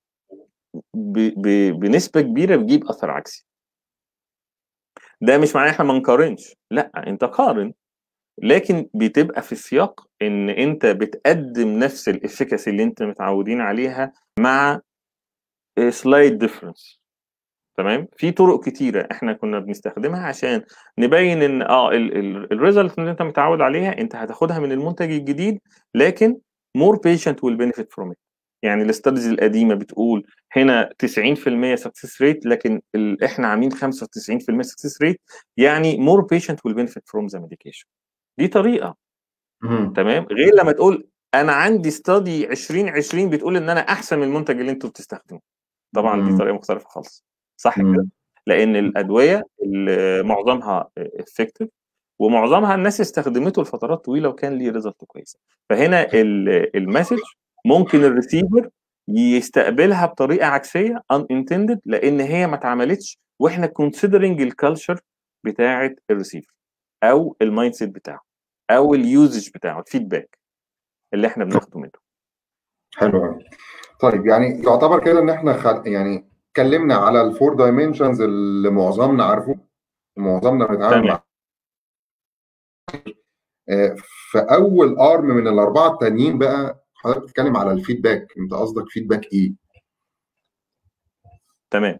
بنسبة كبيرة بيجيب اثر عكسي. ده مش معناه احنا ما نقارنش، لا انت قارن، لكن بتبقى في سياق ان انت بتقدم نفس الافكاسي اللي انت متعودين عليها مع سلايد ديفرنس. تمام، في طرق كتيره احنا كنا بنستخدمها عشان نبين ان الريزلت اللي انت متعود عليها انت هتاخدها من المنتج الجديد، لكن more patient will benefit from it. يعني الاستاديز القديمه بتقول هنا 90% سكسس ريت، لكن احنا عاملين 95% سكسس ريت، يعني more patient will benefit from the medication. دي طريقه. مم. تمام، غير لما تقول انا عندي استادي 2020 بتقول ان انا احسن من المنتج اللي انتوا بتستخدموه. طبعا دي مم. طريقه مختلفه خالص، صح كده؟ مم. لان الادويه اللي معظمها افكتيف ومعظمها الناس استخدمته لفترات طويله وكان ليه ريزلت كويسه. فهنا المسج ممكن الريسيفر يستقبلها بطريقه عكسيه ان انتندد، لان هي ما اتعملتش واحنا كونسيدرنج الكالتشر بتاعه الريسيفر او المايند سيت بتاعه او اليوزج بتاعه الفيدباك اللي احنا بناخده منه. حلو قوي. طيب يعني يعتبر كده ان احنا يعني اتكلمنا على الفور دايمنشنز اللي معظمنا عارفه، معظمنا بنتعامل تمام مع. في اول ارم من الاربعه التانيين بقى حضرتك بتتكلم على الفيدباك، انت قصدك فيدباك ايه؟ تمام.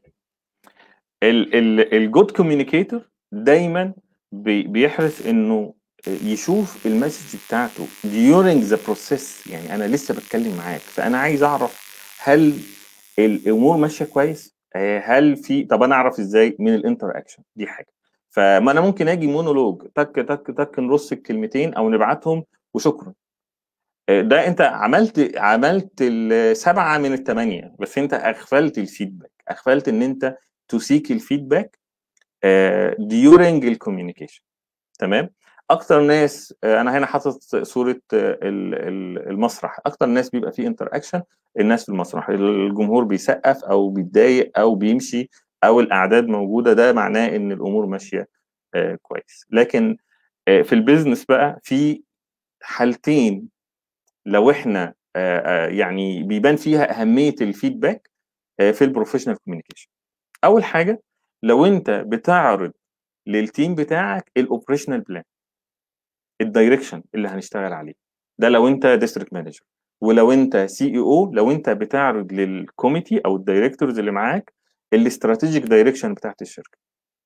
الجود كوميونيكيتور دايما بيحرص انه يشوف المسج بتاعته during the process. يعني انا لسه بتكلم معاك فانا عايز اعرف هل الامور ماشيه كويس، هل في، طب انا اعرف ازاي؟ من الانتر اكشن دي حاجه. فما انا ممكن اجي مونولوج تك تك تك نرص الكلمتين او نبعتهم وشكرا. ده انت عملت السبعه من الثمانيه، بس انت اغفلت الفيدباك، اغفلت ان انت تسيك الفيدباك during الكوميونيكيشن. تمام. اكتر ناس انا هنا حاطط صوره المسرح، اكتر ناس بيبقى فيه انتر اكشن الناس في المسرح، الجمهور بيسقف او بيتضايق او بيمشي او الاعداد موجوده، ده معناه ان الامور ماشيه كويس. لكن في البيزنس بقى في حالتين لو احنا يعني بيبان فيها اهميه الفيدباك في البروفيشنال كوميونيكيشن. اول حاجه لو انت بتعرض للتيم بتاعك الاوبريشنال بلان، الدايركشن اللي هنشتغل عليه. ده لو انت ديستريكت مانجر. ولو انت سي اي او، لو انت بتعرض للكوميتي او الدايركتورز اللي معاك الاستراتيجيك دايركشن بتاعت الشركه.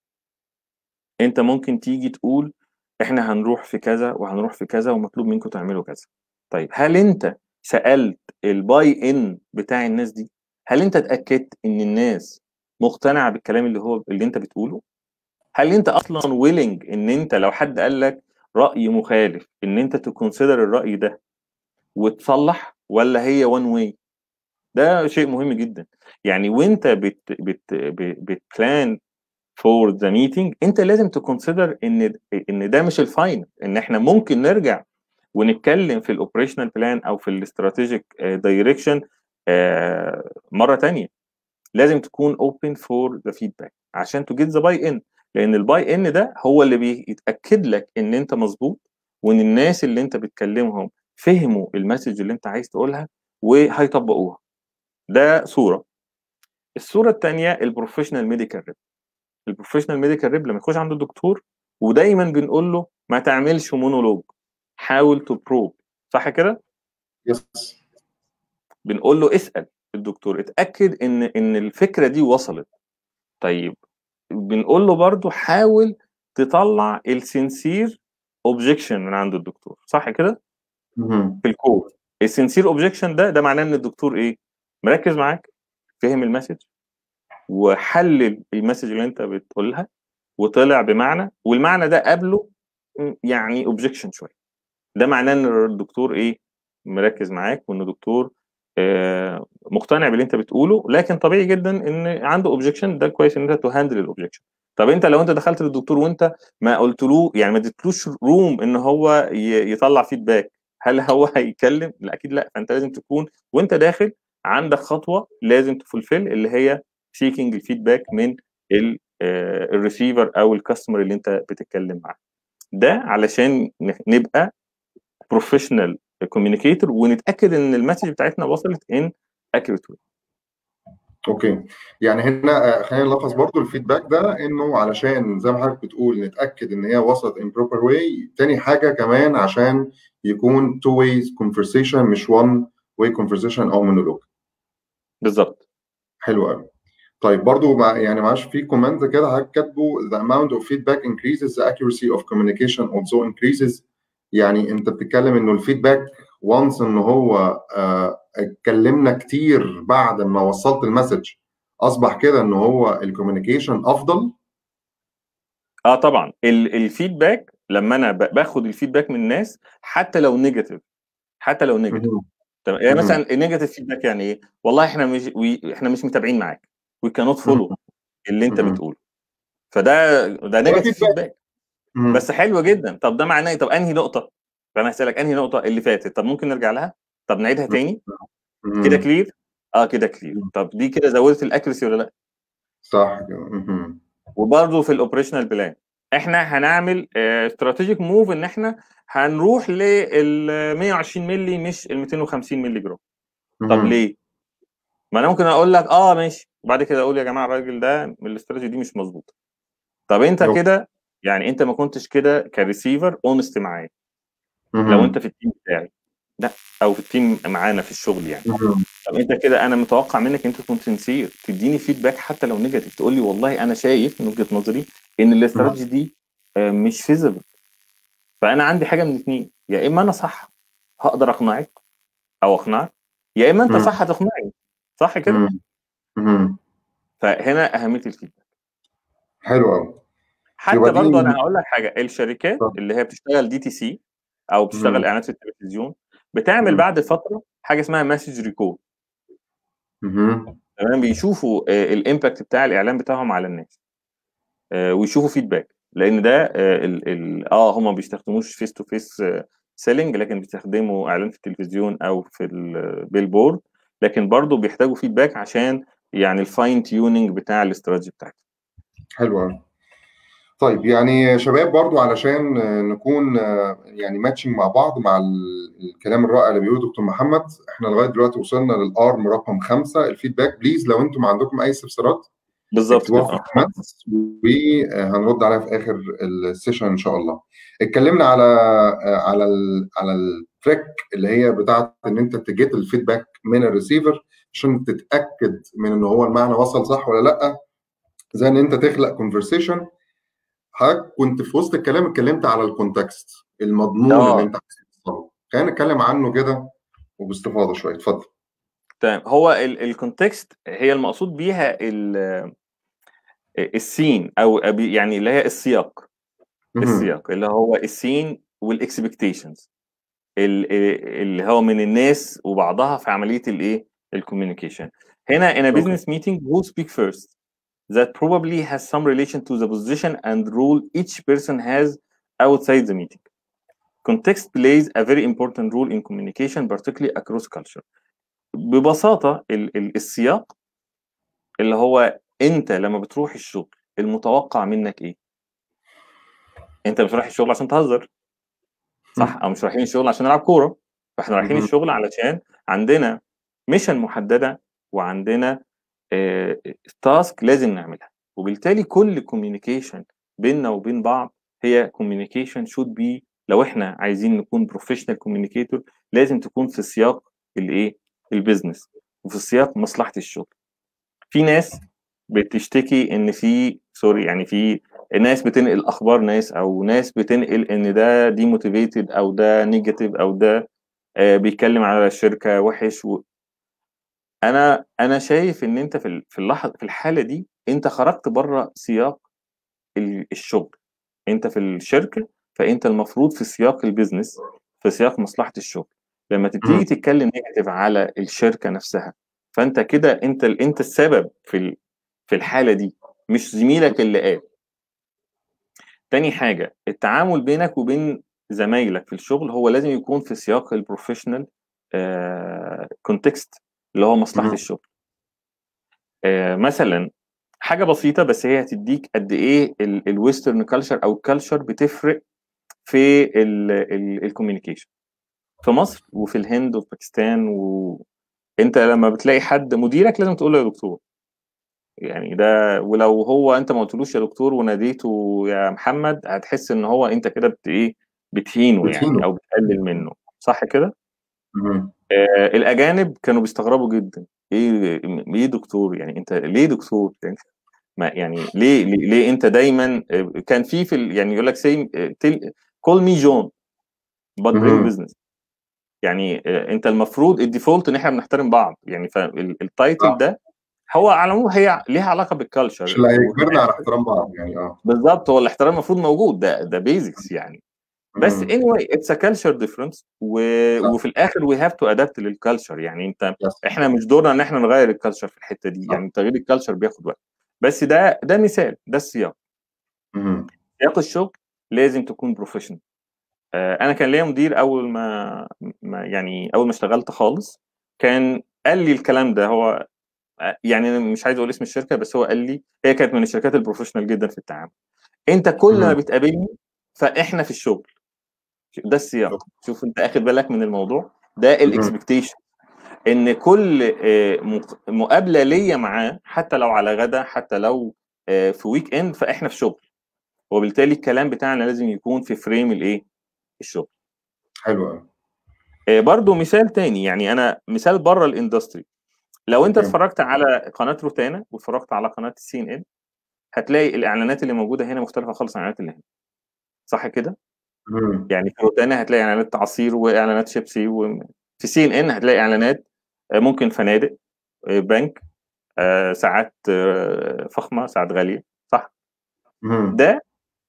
انت ممكن تيجي تقول احنا هنروح في كذا وهنروح في كذا ومطلوب منكم تعملوا كذا. طيب هل انت سألت الباي ان بتاع الناس دي؟ هل انت اتأكدت ان الناس مقتنعة بالكلام اللي انت بتقوله؟ هل انت اصلا ويلنج ان انت لو حد قال لك رأي مخالف ان انت تكونسيدر الرأي ده وتصلح، ولا هي وان واي؟ ده شيء مهم جدا. يعني وانت بتبلان فور ذا ميتنج، انت لازم تكونسيدر ان ده مش الفاينل، ان احنا ممكن نرجع ونتكلم في الاوبريشنال بلان او في الاستراتيجيك دايركشن مره تانية. لازم تكون open for the feedback عشان to get the buy in، لان الباي ان ده هو اللي بيتاكد لك ان انت مظبوط، وان الناس اللي انت بتكلمهم فهموا المسج اللي انت عايز تقولها وهيطبقوها. ده صوره. الصوره الثانيه البروفيشنال ميديكال ريب. البروفيشنال ميديكال ريب لما يخش عند الدكتور، ودايما بنقول له ما تعملش مونولوج، حاول تبروب، صح كده؟ يس. بنقول له اسال الدكتور، اتاكد ان الفكره دي وصلت. طيب بنقول له برضو حاول تطلع السنسير اوبجكشن من عند الدكتور، صح كده؟ مهم. في الكود السنسير اوبجكشن ده معناه ان الدكتور ايه؟ مركز معاك، فهم المسج، وحلل المسج اللي انت بتقولها، وطلع بمعنى، والمعنى ده قبله يعني اوبجكشن شويه. ده معناه ان الدكتور ايه؟ مركز معاك، وان الدكتور مقتنع باللي انت بتقوله. لكن طبيعي جدا ان عنده اوبجكشن، ده كويس ان انت تهندل الاوبجكشن. طب انت لو انت دخلت للدكتور وانت ما قلتلو، يعني ما اديتلوش روم ان هو يطلع فيدباك، هل هو هيتكلم؟ لا اكيد لا. فانت لازم تكون وانت داخل عندك خطوه لازم تفولفل، اللي هي سيكينج الفيدباك من الريسيفر او الكاستمر اللي انت بتتكلم معاه. ده علشان نبقى بروفيشنال كوميونيكيتور، ونتاكد ان المسج بتاعتنا وصلت ان اكيوريت. اوكي. يعني هنا خلينا نلخص برضو الفيدباك ده، انه علشان زي ما حضرتك بتقول نتاكد ان هي وصلت in proper way. تاني حاجه كمان عشان يكون two ways conversation مش one way conversation او monologue. بالظبط. حلو قوي. طيب برضو يعني معلش في كومنت كده حضرتك كاتبه the amount of feedback increases the accuracy of communication also increases. يعني انت بتتكلم انه الفيدباك وانس ان هو اتكلمنا كتير بعد ما وصلت المسج، اصبح كده ان هو الكوميونيكيشن افضل. طبعا الفيدباك لما انا باخد الفيدباك من الناس حتى لو نيجاتيف، حتى لو نيجاتيف. مهم. تمام. يعني مهم. مثلا النيجاتيف فيدباك يعني ايه؟ والله احنا مش متابعين معاك، وي كانوت مهم. فولو اللي انت مهم. بتقوله. ده ده نيجاتيف فيدباك. فيدباك. مهم. بس حلو جدا. طب ده معناه إيه؟ طب انهي نقطه؟ فانا هسالك انهي نقطه اللي فاتت. طب ممكن نرجع لها؟ طب نعيدها تاني. كده مهم. كلير. كده كلير. طب دي كده زودت الاكيرسي ولا لا؟ صح كده. مهم. وبرضه في الاوبريشنال بلان احنا هنعمل استراتيجيك موف ان احنا هنروح لل 120 مللي مش ال 250 مللي جرام. طب مهم. ليه؟ ما انا ممكن اقول لك ماشي، وبعد كده اقول يا جماعه الراجل ده الاستراتيجي دي مش مظبوطه. طب انت أوكي. كده يعني انت ما كنتش كده كريسيفر اونست معايا. لو انت مهم. في التيم بتاعي، لا، او في التيم معانا في الشغل يعني. مهم. طب انت كده انا متوقع منك انت تكون سنسير، تديني فيدباك حتى لو نيجاتيف، تقول لي والله انا شايف من وجهة نظري ان مهم. الاستراتيجي دي مش فيزبل. فانا عندي حاجه من اثنين، يا اما انا صح هقدر اقنعك او اقنعك، يا اما انت مهم. صح هتقنعني، صح كده؟ مهم. مهم. فهنا اهميه الفيدباك. حلو قوي. يبقى حتى دي. برضو انا هقول لك حاجه، الشركات اللي هي بتشتغل دي تي سي او بتشتغل مهم. اعلانات في التلفزيون بتعمل مهم. بعد فتره حاجه اسمها مسج ريكول. مهم. تمام. بيشوفوا الامباكت بتاع الاعلان بتاعهم على الناس، ويشوفوا فيدباك. لان ده هم ما بيستخدموش فيس تو فيس سيلينج، لكن بيستخدموا اعلان في التلفزيون او في البيلبورد. لكن برضو بيحتاجوا فيدباك عشان يعني الفاين تيوننج بتاع الاستراتيجي بتاعتهم. حلو قوي. طيب يعني شباب برضو علشان نكون يعني ماتشنج مع بعض مع الكلام الرائع اللي بيقوله دكتور محمد. احنا لغايه دلوقتي وصلنا للارم رقم 5 الفيدباك. بليز لو انتم عندكم اي استفسارات بالظبط اكتبوها كده. في الكومنتس وهنرد عليها في اخر السيشن ان شاء الله. اتكلمنا على على التريك اللي هي بتاعت ان انت تجيت الفيدباك من الريسيفر عشان تتاكد من ان هو المعنى وصل صح ولا لا، زي ان انت تخلق كونفرسيشن. حضرتك كنت في وسط الكلام اتكلمت على الكونتكست، المضمون اللي انت عايز توصله، خلينا نتكلم عنه كده وباستفاضه شويه. اتفضل. تمام. هو الكونتكست هي المقصود بيها السين، او يعني اللي هي السياق. مهم. اللي هو السين والاكسبكتيشنز اللي هو من الناس وبعضها في عمليه الايه، الكوميونيكيشن. هنا in a اوكي. business meeting who speak first that probably has some relation to the position and role each person has outside the meeting. Context plays a very important role in communication particularly across culture. ببساطة السياق اللي هو انت لما بتروح الشغل المتوقع منك ايه؟ انت مش رايح الشغل عشان تهزر، صح؟ او مش رايحين الشغل عشان نلعب كورة. فاحنا رايحين مهم. الشغل علشان عندنا ميشن محددة، وعندنا تاسك لازم نعملها. وبالتالي كل كوميونيكيشن بيننا وبين بعض هي كوميونيكيشن شود بي، لو احنا عايزين نكون بروفيشنال كوميونيكيتور لازم تكون في سياق الايه، البيزنس، وفي سياق مصلحة الشغل. في ناس بتشتكي ان في سوري يعني في ناس بتنقل اخبار ناس، او ناس بتنقل ان ده دي موتيفيتد او ده نيجاتيف او ده بيتكلم على الشركه وحش انا شايف ان انت في اللحظه، في الحاله دي انت خرجت بره سياق الشغل. انت في الشركه، فانت المفروض في سياق البيزنس، في سياق مصلحه الشغل. لما تبتدي مهم. تتكلم نيجاتيف على الشركه نفسها، فانت كده انت السبب في الحاله دي، مش زميلك اللي قال. تاني حاجه، التعامل بينك وبين زمايلك في الشغل هو لازم يكون في سياق البروفيشنال كونتكست اللي هو مصلحه مهم. الشغل. مثلا حاجه بسيطه بس هي هتديك قد ايه الويسترن كلتشر او الكالتشر بتفرق في الكوميونيكيشن في مصر وفي الهند وفي باكستان. وانت لما بتلاقي حد مديرك لازم تقول له يا دكتور، يعني ده، ولو هو انت ما قلتلوش يا دكتور وناديته يا محمد هتحس ان هو انت كده ايه، بتهينه يعني بتهينه. او بتقلل منه، صح كده؟ مهم. الاجانب كانوا بيستغربوا جدا، ايه دكتور، يعني انت ليه دكتور يعني؟ ما يعني ليه انت دايما كان في يعني يقول لك سي كول مي جون but bring مهم. business. يعني انت المفروض الديفولت ان احنا بنحترم بعض يعني، فالتايتل صح. ده هو على العموم هي ليها علاقه مش بالكالتشر اللي وفي هيجبرنا على الاخر. احترام بعض يعني. اه. بالظبط، هو الاحترام المفروض موجود، ده بيزكس يعني. بس مهم. anyway it's a culture difference صح. وفي الاخر we have to adapt للكالتشر. يعني انت، يس. احنا مش دورنا ان احنا نغير الكالتشر في الحته دي، صح. يعني تغيير الكالتشر بياخد وقت. بس ده مثال، ده السياق. مهم. سياق الشغل لازم تكون بروفيشنال. انا كان ليا مدير اول يعني اول ما اشتغلت خالص كان قال لي الكلام ده. هو يعني انا مش عايز اقول اسم الشركه، بس هو قال لي، هي كانت من الشركات البروفيشنال جدا في التعامل، انت كل ما مهم. بتقابلني فاحنا في الشغل. ده السياق. شوف انت اخد بالك من الموضوع ده، مهم. الاكسبكتيشن ان كل مقابله ليا معاه حتى لو على غدا، حتى لو في ويك اند، فاحنا في شغل. وبالتالي الكلام بتاعنا لازم يكون في فريم الايه، الشغل. حلو قوي. برضو مثال تاني، يعني انا مثال بره الاندستري. لو انت اوكي. اتفرجت على قناه روتانا واتفرجت على قناه السي ان ان، هتلاقي الاعلانات اللي موجوده هنا مختلفه خالص عن الاعلانات اللي هنا، صح كده؟ مهم. يعني في روتانا هتلاقي اعلانات عصير واعلانات شيبسي، وفي سي ان ان هتلاقي اعلانات ممكن فنادق، بنك، ساعات فخمه، ساعات غاليه، صح؟ مهم. ده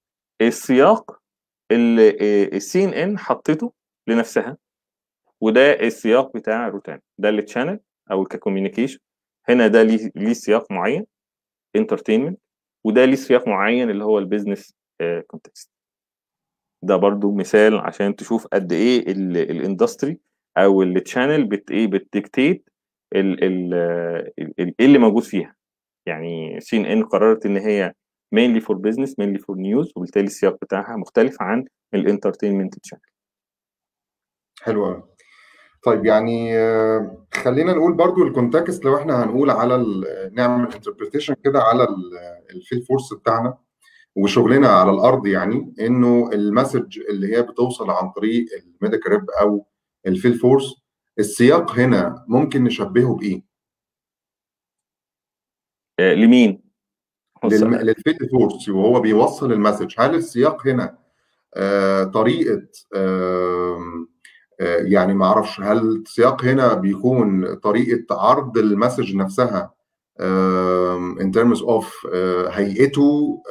السياق اللي السي ان ان حطته لنفسها، وده السياق بتاع روتانا. ده التشانل او ككوميونيكيشن، هنا ده ليه سياق معين انترتينمنت، وده ليه سياق معين اللي هو البيزنس كونتكست. ده برضو مثال عشان تشوف قد ايه الاندستري او التشانل ايه بتديكتيت ايه اللي موجود فيها. يعني سي ان ان قررت ان هي mainly for business mainly for news، وبالتالي السياق بتاعها مختلف عن الانترتينمنت تشانل. حلو قوي. طيب يعني خلينا نقول برضو الكونتكست، لو احنا هنقول على نعمل انتربريتيشن كده على الفيلد فورس بتاعنا وشغلنا على الارض، يعني انه المسج اللي هي بتوصل عن طريق الميديكال ريب او الفيلد فورس، السياق هنا ممكن نشبهه بايه؟ لمين؟ بص، للفيلد فورس وهو بيوصل المسج، هل السياق هنا طريقه يعني ما اعرفش، هل السياق هنا بيكون طريقه عرض المسج نفسها in terms of هيئته،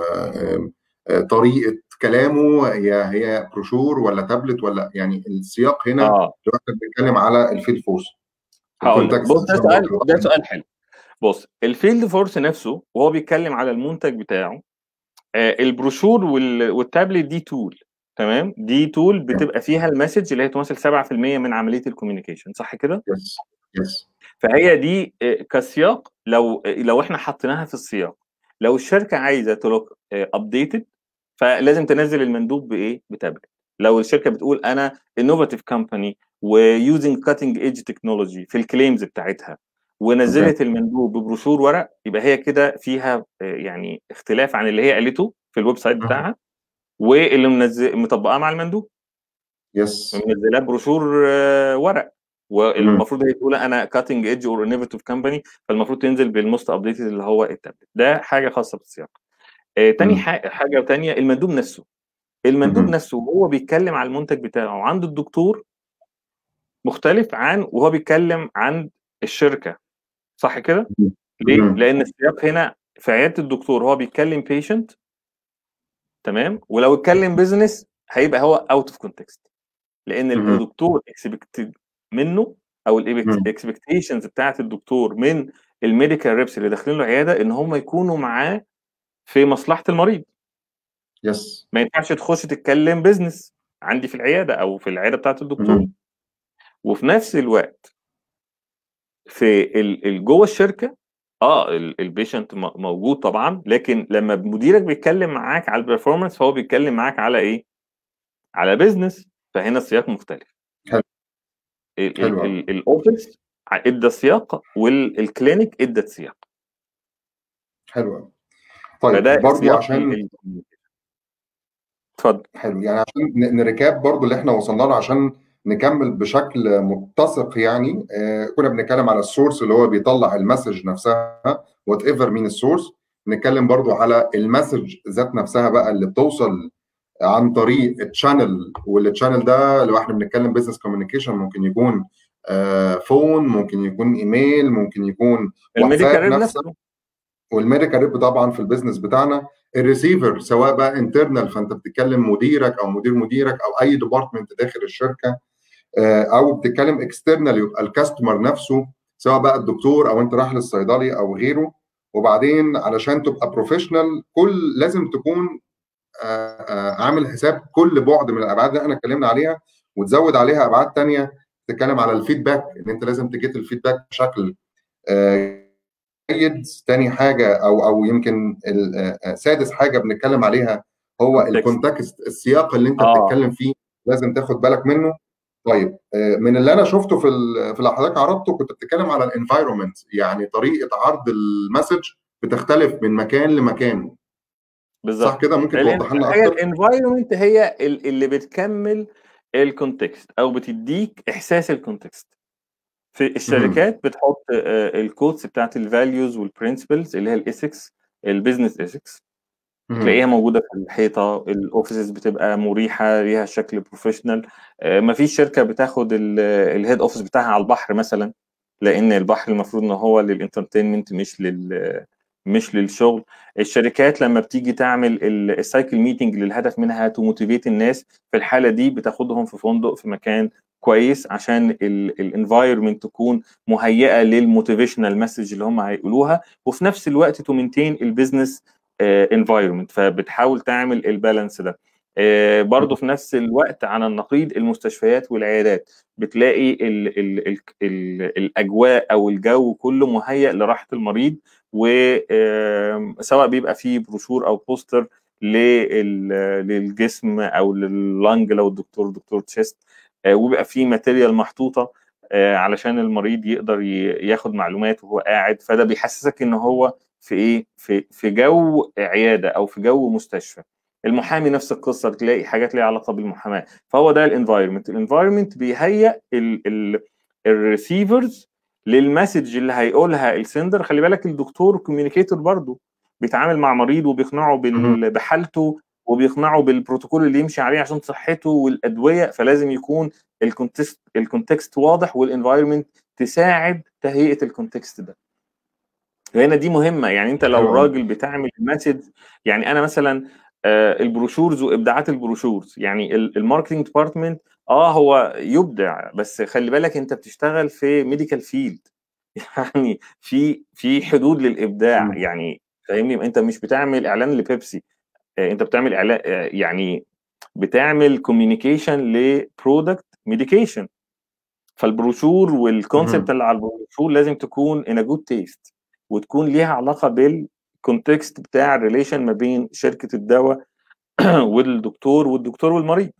طريقه كلامه، هي بروشور ولا تابلت، ولا يعني السياق هنا لو احنا بنتكلم على الفيلد فورس هقول لك. الكونتكست بص، عشان برضه ده سؤال حلو. بص، الفيلد فورس نفسه وهو بيتكلم على المنتج بتاعه، البروشور والتابلت دي تول. تمام، دي تول بتبقى فيها المسج اللي هي تمثل 7% من عمليه الكوميونيكيشن، صح كده؟ يس يس. فهي دي كسياق. لو احنا حطيناها في السياق، لو الشركه عايزه تلوك ابديتد، فلازم تنزل المندوب بايه؟ بتابلت. لو الشركه بتقول انا انوفاتيف كومباني ويوزنج كاتنج ايدج تكنولوجي في الكليمز بتاعتها، ونزلت المندوب ببروشور ورق، يبقى هي كده فيها يعني اختلاف عن اللي هي قالته في الويب سايت بتاعها واللي مطبقاه مع المندوب. يس. منزلاه بروشور ورق، والمفروض هي تقول انا كاتنج ايدج اور انوفيتيف كومباني، فالمفروض تنزل بالموست ابديتد اللي هو التابلت. ده حاجه خاصه بالسياق. تاني حاجه تانيه، المندوب نفسه. المندوب نفسه وهو بيتكلم على المنتج بتاعه عند الدكتور مختلف عن وهو بيتكلم عند الشركه، صح كده؟ ليه؟ لان السياق هنا في عياده الدكتور هو بيتكلم بيشنت، تمام، ولو اتكلم بيزنس هيبقى هو اوت اوف كونتكست، لان الدكتور اكسبكتد منه، او الاكسبكتيشنز بتاعت الدكتور من الميديكال ريبس اللي داخلين له عياده ان هم يكونوا معاه في مصلحه المريض. يس. ما ينفعش تخش تتكلم بيزنس عندي في العياده او في العياده بتاعت الدكتور. وفي نفس الوقت في جوه الشركه البيشنت موجود طبعا، لكن لما مديرك بيتكلم معاك على البرفورمانس فهو بيتكلم معاك على ايه؟ على بيزنس. فهنا السياق مختلف. حلو. الاوفيس ادى سياق والكلينيك ادت سياق. حلو. طيب فده برضو السياق عشان اتفضل. حلو، يعني عشان نركاب برضو اللي احنا وصلنا له عشان نكمل بشكل متسق، يعني كنا بنتكلم على السورس اللي هو بيطلع المسج نفسها، وات ايفر مين السورس. نتكلم برضو على المسج ذات نفسها بقى اللي بتوصل عن طريق التشانل، والتشانل ده لو احنا بنتكلم بزنس كوميونيكيشن ممكن يكون فون، ممكن يكون ايميل، ممكن يكون الميديكال واتساب ريب نفسه. نفسه. والميديكال ريب طبعا في البيزنس بتاعنا الريسيفر، سواء بقى انترنال فانت بتتكلم مديرك او مدير مديرك او اي ديبارتمنت داخل الشركه، او بتتكلم اكسترنال يبقى الكاستمر نفسه، سواء بقى الدكتور او انت رايح للصيدلي او غيره. وبعدين علشان تبقى بروفيشنال لازم تكون عامل حساب كل بعد من الابعاد اللي احنا اتكلمنا عليها، وتزود عليها ابعاد تانية. تتكلم على الفيدباك، ان انت لازم تجيت الفيدباك بشكل جيد. تاني حاجه او يمكن سادس حاجه بنتكلم عليها هو الكونتكست، السياق اللي انت بتتكلم فيه لازم تاخد بالك منه. طيب من اللي انا شفته في اللي حضرتك عرضته كنت بتتكلم على الانفايرمنت، يعني طريقه عرض المسج بتختلف من مكان لمكان، بالظبط. صح كده؟ ممكن توضح لنا اكتر؟ الانفايرمنت هي اللي بتكمل الكونتكست او بتديك احساس الكونتكست. في الشركات بتحط الكودز بتاعت الفاليوز والبرنسبلز اللي هي الايثكس، البيزنس ايثكس، تلاقيها موجوده في الحيطه. الاوفيسز بتبقى مريحه، ليها شكل بروفيشنال. مفيش شركه بتاخد الهيد اوفيس بتاعها على البحر مثلا، لان البحر المفروض ان هو للانترتينمنت مش للشغل. الشركات لما بتيجي تعمل السايكل ميتنج للهدف منها تو موتيفيت الناس، في الحاله دي بتاخدهم في فندق في مكان كويس عشان الانفايرمنت تكون مهيئه للموتيفيشنال مسج اللي هم هيقولوها، وفي نفس الوقت تو مينتين البيزنس انفايرمنت. فبتحاول تعمل البالانس ده. برضه في نفس الوقت على النقيض المستشفيات والعيادات بتلاقي الاجواء او الجو كله مهيئ لراحه المريض، وسواء بيبقى فيه بروشور او بوستر للجسم او لللنج لو الدكتور دكتور تشيست، وبيبقى في ماتيريال محطوطه علشان المريض يقدر ياخد معلومات وهو قاعد، فده بيحسسك ان هو في ايه، في جو عياده او في جو مستشفى. المحامي نفس القصه، بتلاقي حاجات ليها علاقه بالمحاماه. فهو ده الانفايرمنت بيهيئ الريسيفرز للمسج اللي هيقولها السندر. خلي بالك الدكتور كوميونيكيتور برضه، بيتعامل مع مريض وبيقنعه بحالته وبيقنعه بالبروتوكول اللي يمشي عليه عشان صحته والادويه، فلازم يكون الكونتكست واضح، والانفايرمنت تساعد تهيئه الكونتكست ده. هنا دي مهمه. يعني انت لو راجل بتعمل مسج، يعني انا مثلا البروشورز وابداعات البروشورز، يعني الماركتنج ديبارتمنت هو يبدع، بس خلي بالك انت بتشتغل في ميديكال فيلد يعني في حدود للابداع، يعني فاهمني؟ انت مش بتعمل اعلان لبيبسي، انت بتعمل اعلان، يعني بتعمل كوميونيكيشن لبرودكت ميديكيشن. فالبروشور والكونسبت اللي على البروشور لازم تكون in a good taste، وتكون ليها علاقه بالكونتكست بتاع الريليشن ما بين شركه الدواء والدكتور والمريض.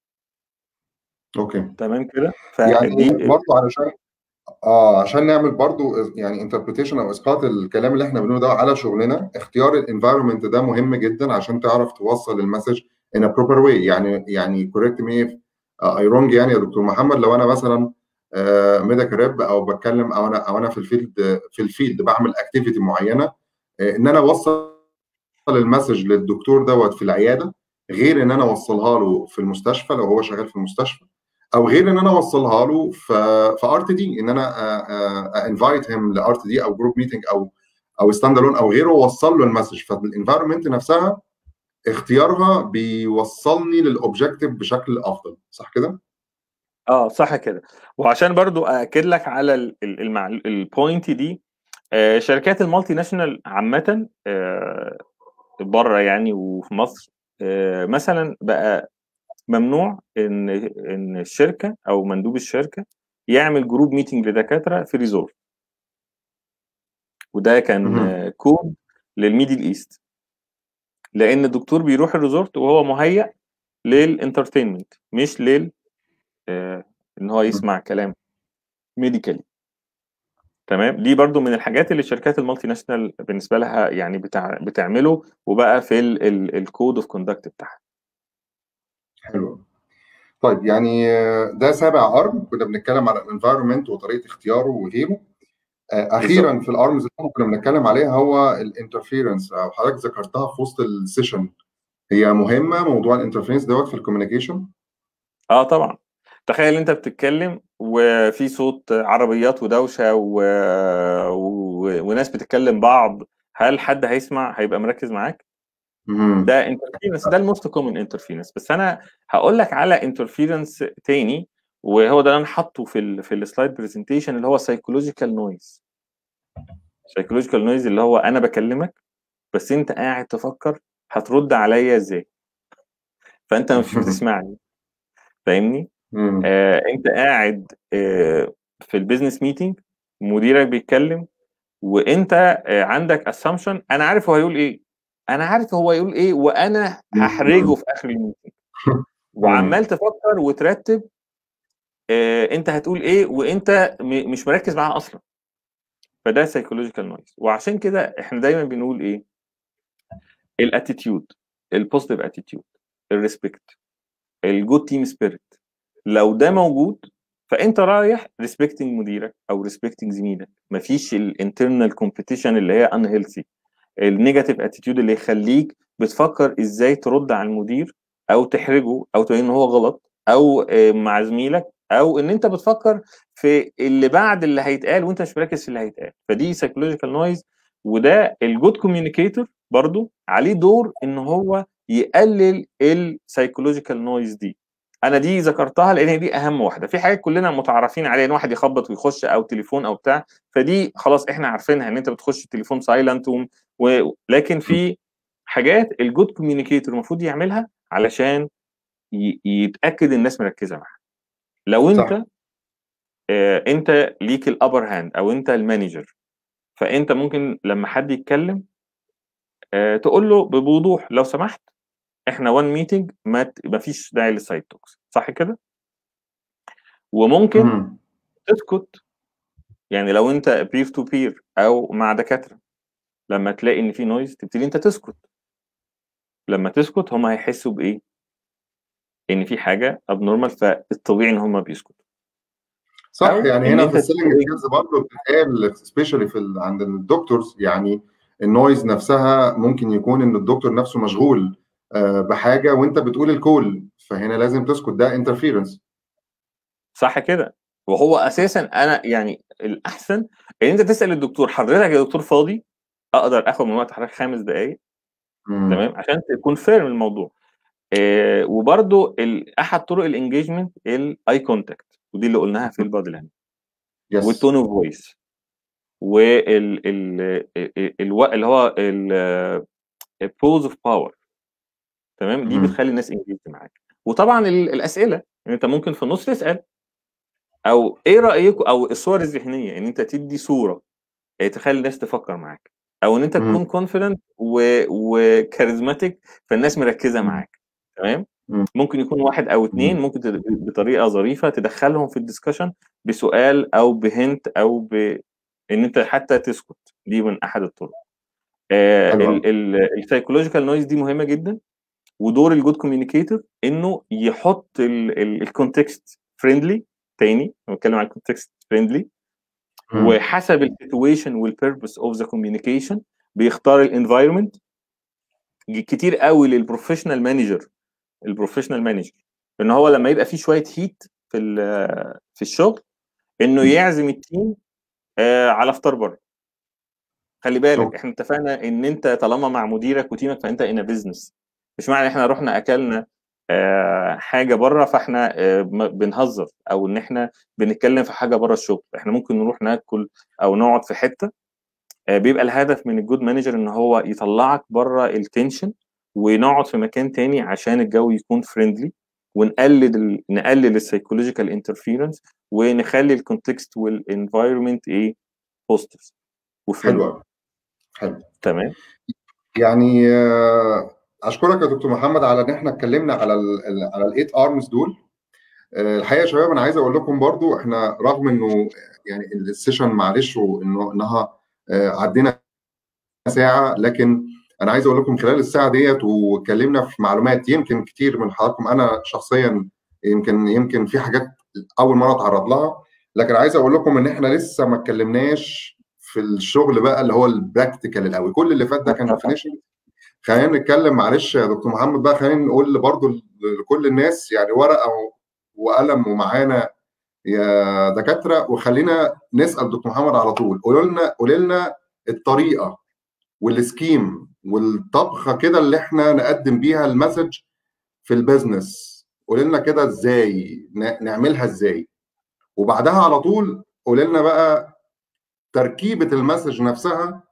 اوكي تمام كده. يعني فدي برضه عشان نعمل برضه يعني انتربريتيشن او اسقاط الكلام اللي احنا بنقوله ده على شغلنا، اختيار الانفايرمنت ده مهم جدا عشان تعرف توصل المسج in a proper way. يعني correct me if I wrong يعني يا دكتور محمد، لو انا مثلا ميديكال ريب او بتكلم او انا في الفيلد بعمل اكتيفيتي معينه، ان انا اوصل المسج للدكتور دوت في العياده، غير ان انا اوصلها له في المستشفى لو هو شغال في المستشفى، او غير ان انا اوصلها له في ار تي دي، ان انا انفايت هيم لار تي دي او جروب ميتنج او ستاند الون او غيره، واوصل له المسج. فالانفايرمنت نفسها اختيارها بيوصلني للاوبجيكتيف بشكل افضل، صح كده؟ صح كده. وعشان برضو اكد لك على البوينت دي، شركات المالتي ناشونال عامه بره يعني وفي مصر، مثلا بقى ممنوع ان الشركه او مندوب الشركه يعمل جروب ميتنج لدكاتره في ريزورت، وده كان كود للميدل ايست، لان الدكتور بيروح الريزورت وهو مهيأ للانترتينمنت، مش لل ان هو يسمع كلام ميديكالي. تمام. دي برضو من الحاجات اللي الشركات المالتي ناشونال بالنسبه لها يعني بتعمله، وبقى في الكود اوف كوندكت بتاعها. حلو. طيب يعني ده سابع ارم كنا بنتكلم على الانفايرمنت وطريقه اختياره وغيره. اخيرا بالظبط. في الارمز اللي كنا بنتكلم عليها هو الانترفيرنس، او حضرتك ذكرتها في وسط السيشن. هي مهمه موضوع الانترفيرنس دوت في الكوميونيكيشن؟ طبعا. تخيل انت بتتكلم وفي صوت عربيات ودوشه وناس بتتكلم بعض، هل حد هيبقى مركز معاك؟ ده انترفيرنس، ده الموست كومن انترفيرنس. بس انا هقول لك على انترفيرنس تاني، وهو ده اللي انا حاطه في السلايد برزنتيشن، اللي هو سايكولوجيكال نويز. سايكولوجيكال نويز اللي هو انا بكلمك بس انت قاعد تفكر هترد عليا ازاي، فانت مش بتسمعني. فاهمني؟ انت قاعد في البيزنس ميتنج، مديرك بيتكلم، وانت عندك اسامبشن، انا عارف هو هيقول ايه، وانا هحرجه في اخر الميتنج، وعمال تفكر وترتب انت هتقول ايه، وانت مش مركز معاه اصلا. فده سايكولوجيكال نويز. وعشان كده احنا دايما بنقول ايه؟ الاتيتيود، البوزيتيف اتيتيود، الريسبكت، الجود تيم سبيريت، لو ده موجود فانت رايح ريسبكتنج مديرك او ريسبكتنج زميلك. مفيش الانترنال كومبيتيشن اللي هي ان هيلثي، النيجاتيف اتيتيود اللي يخليك بتفكر ازاي ترد على المدير او تحرجه او تقول ان هو غلط، او مع زميلك، او ان انت بتفكر في اللي بعد اللي هيتقال وانت مش مركز في اللي هيتقال. فدي سايكولوجيكال نويز. وده الجود كوميونيكيتور برضو عليه دور ان هو يقلل السايكولوجيكال نويز دي. انا دي ذكرتها لان دي اهم واحده. في حاجات كلنا متعارفين عليها، ان واحد يخبط ويخش او تليفون او بتاع، فدي خلاص احنا عارفينها، ان انت بتخش التليفون سايلنت لكن في حاجات الجود كوميونيكيتور المفروض يعملها علشان يتاكد الناس مركزه معاه. لو صح. انت ليك الابر هاند او انت المانجر، فانت ممكن لما حد يتكلم تقول له بوضوح لو سمحت احنا وان ميتنج، ما فيش داعي للسايد توكس، صح كده؟ وممكن تسكت. يعني لو انت بير تو بير او مع دكاتره، لما تلاقي ان في نويز تبتدي انت تسكت. لما تسكت هم هيحسوا بايه؟ ان في حاجه ابنورمال، فالطبيعي ان هم بيسكتوا. صح، او يعني ان هنا في انت السيلينج سكيلز برضه بتتقال سبيشالي عند الدكتورز. يعني النويز نفسها ممكن يكون ان الدكتور نفسه مشغول بحاجه وانت بتقول الكول، فهنا لازم تسكت، ده انترفيرنس. صح كده. وهو اساسا انا يعني الاحسن ان انت تسال الدكتور: حضرتك يا دكتور فاضي؟ اقدر اخد من وقت حضرتك 5 دقائق؟ تمام، عشان تكون فاهم الموضوع. وبرده احد طرق الانجيجمنت الاي كونتاكت، ودي اللي قلناها في البادي لانجوج، يس. والتون اوف فويس، وال اللي هو البوز اوف باور. تمام، دي بتخلي الناس انجيج معاك. وطبعا الاسئله، يعني انت ممكن في النص تسال، او ايه رايكم، او الصور الذهنيه، ان انت تدي صوره تخلي الناس تفكر معاك، او ان انت تكون كونفيدنت وكاريزماتيك فالناس مركزه معاك. تمام. ممكن يكون واحد او اتنين، ممكن بطريقه ظريفه تدخلهم في الدسكشن بسؤال او بهنت او ان انت حتى تسكت. دي من احد الطرق. حلو. السايكولوجيكال نويز دي مهمه جدا. ودور الجود كوميونيكيتور انه يحط الكونتكست فريندلي. تاني انا بتكلم عن الكونتكست فريندلي، وحسب السيتويشن والبيربس اوف ذا كوميونيكيشن بيختار الانفايرمنت. كتير قوي للبروفيشنال مانجر، ان هو لما يبقى في شويه هيت في الشغل، انه يعزم التيم على فطار بره. خلي بالك، احنا اتفقنا ان انت طالما مع مديرك وتيمك فانت ان بزنس. مش معنى احنا رحنا اكلنا حاجه بره فاحنا بنهزر، او ان احنا بنتكلم في حاجه بره الشغل. احنا ممكن نروح ناكل او نقعد في حته، بيبقى الهدف من الجود مانجر ان هو يطلعك بره التنشن، ونقعد في مكان تاني عشان الجو يكون فريندلي، نقلل السايكولوجيكال انترفيرنس، ونخلي الكونتكست والانفايرمنت ايه، بوزيتيف حلو وفريندلي. قوي. حلو. تمام. يعني اشكرك يا دكتور محمد على ان احنا اتكلمنا على الايت ارمز دول. الحقيقه يا شباب انا عايز اقول لكم برضو احنا رغم انه يعني السيشن معلش انها عدينا ساعه، لكن انا عايز اقول لكم خلال الساعه ديت واتكلمنا في معلومات يمكن كتير من حضراتكم انا شخصيا يمكن في حاجات اول مره اتعرض لها، لكن عايز اقول لكم ان احنا لسه ما اتكلمناش في الشغل بقى اللي هو البراكتيكال القوي. كل اللي فات ده كان ديفينيشن. خلينا نتكلم معلش يا دكتور محمد بقى، خلينا نقول برضو لكل الناس يعني ورقه وقلم ومعانا يا دكاتره، وخلينا نسال دكتور محمد على طول. قولوا لنا الطريقه والسكيم والطبخه كده اللي احنا نقدم بيها المسج في البيزنس. قولوا لنا كده ازاي نعملها ازاي، وبعدها على طول قولوا لنا بقى تركيبه المسج نفسها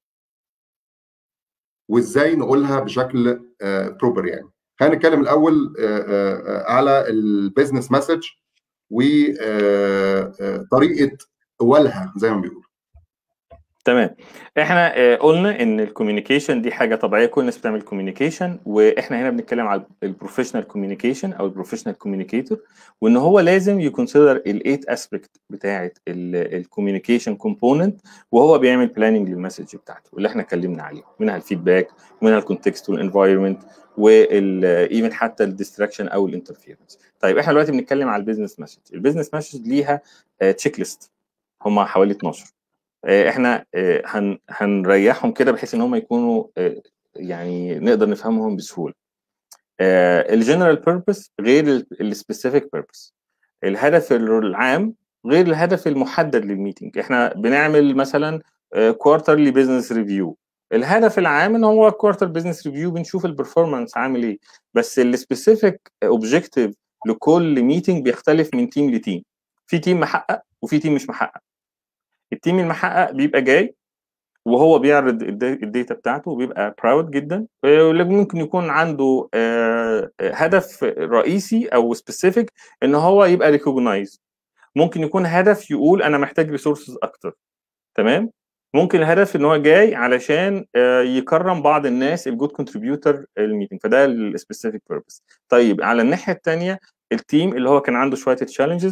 وازاي نقولها بشكل بروبر. يعني خلينا نتكلم الاول على البيزنس مسج وطريقه اولها زي ما بيقولوا. تمام. احنا قلنا ان الكوميونيكيشن دي حاجه طبيعيه، كل الناس بتعمل كوميونيكيشن، واحنا هنا بنتكلم على البروفيشنال كوميونيكيشن او البروفيشنال كوميونيكيتور، وان هو لازم يكونسيدر الايت اسبيكت بتاعه الكوميونيكيشن كومبوننت وهو بيعمل بلاننج للمسج بتاعته اللي احنا اتكلمنا عليه، منها الفيدباك ومنها الكونتكست والانفايرمنت وايفن حتى الديستراكشن او الانترفيرنس. طيب احنا دلوقتي بنتكلم على البيزنس مسج. البيزنس مسج ليها تشيك ليست، هم حوالي 12. احنا هنريحهم كده بحيث ان هم يكونوا يعني نقدر نفهمهم بسهوله. الجنرال بيربس غير السبيسيفيك بيربس. الهدف العام غير الهدف المحدد للميتنج. احنا بنعمل مثلا كوارترلي بزنس ريفيو، الهدف العام ان هو كوارتر بزنس ريفيو بنشوف البرفورمانس عامل ايه، بس السبيسيفيك اوبجيكتيف لكل ميتنج بيختلف من تيم لتيم. في تيم محقق وفي تيم مش محقق. التيم المحقق بيبقى جاي وهو بيعرض الداتا بتاعته وبيبقى براود جدا، ممكن يكون عنده هدف رئيسي او سبيسيفيك ان هو يبقى ريكوجنايز. ممكن يكون هدف يقول انا محتاج ريسورسز اكتر. تمام. ممكن الهدف ان هو جاي علشان يكرم بعض الناس الجود كونتريبيوتور الميتنج، فده السبيسيفيك بيربس. طيب على الناحيه الثانيه التيم اللي هو كان عنده شويه تشالنجز،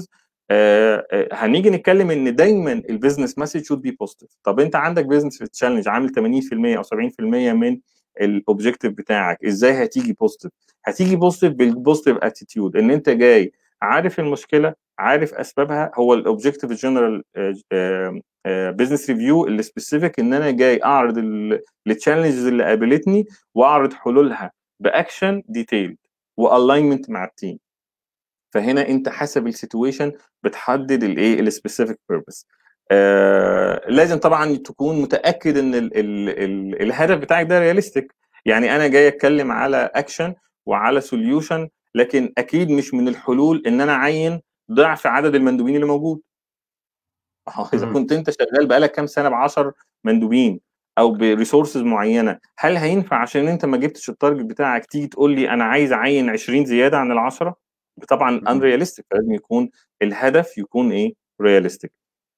هنيجي نتكلم ان دايما البيزنس مسج شود بي بوزيتيف. طب انت عندك بيزنس تشالنج عامل 80% او 70% من الاوبجيكتيف بتاعك، ازاي هتيجي بوزيتيف؟ هتيجي بوزيتيف بالبوزيتيف اتيتيود، ان انت جاي عارف المشكله، عارف اسبابها. هو الاوبجيكتيف الجنرال بزنس ريفيو اللي سبيسيفيك ان انا جاي اعرض التشالنجز اللي قابلتني واعرض حلولها باكشن ديتيل والاينمنت مع التيم. فهنا انت حسب السيتويشن بتحدد الايه السبيسيفيك بيربس. لازم طبعا تكون متاكد ان ال الهدف بتاعك ده رياليستيك. يعني انا جاي اتكلم على اكشن وعلى سوليوشن، لكن اكيد مش من الحلول ان انا اعين ضعف عدد المندوبين اللي موجود. اذا كنت انت شغال بقالك كام سنه ب 10 مندوبين او بريسورسز معينه، هل هينفع عشان انت ما جبتش التارجت بتاعك تيجي تقول لي انا عايز اعين 20 زياده عن ال 10؟ طبعا unrealistic. لازم يكون الهدف يكون ايه realistic.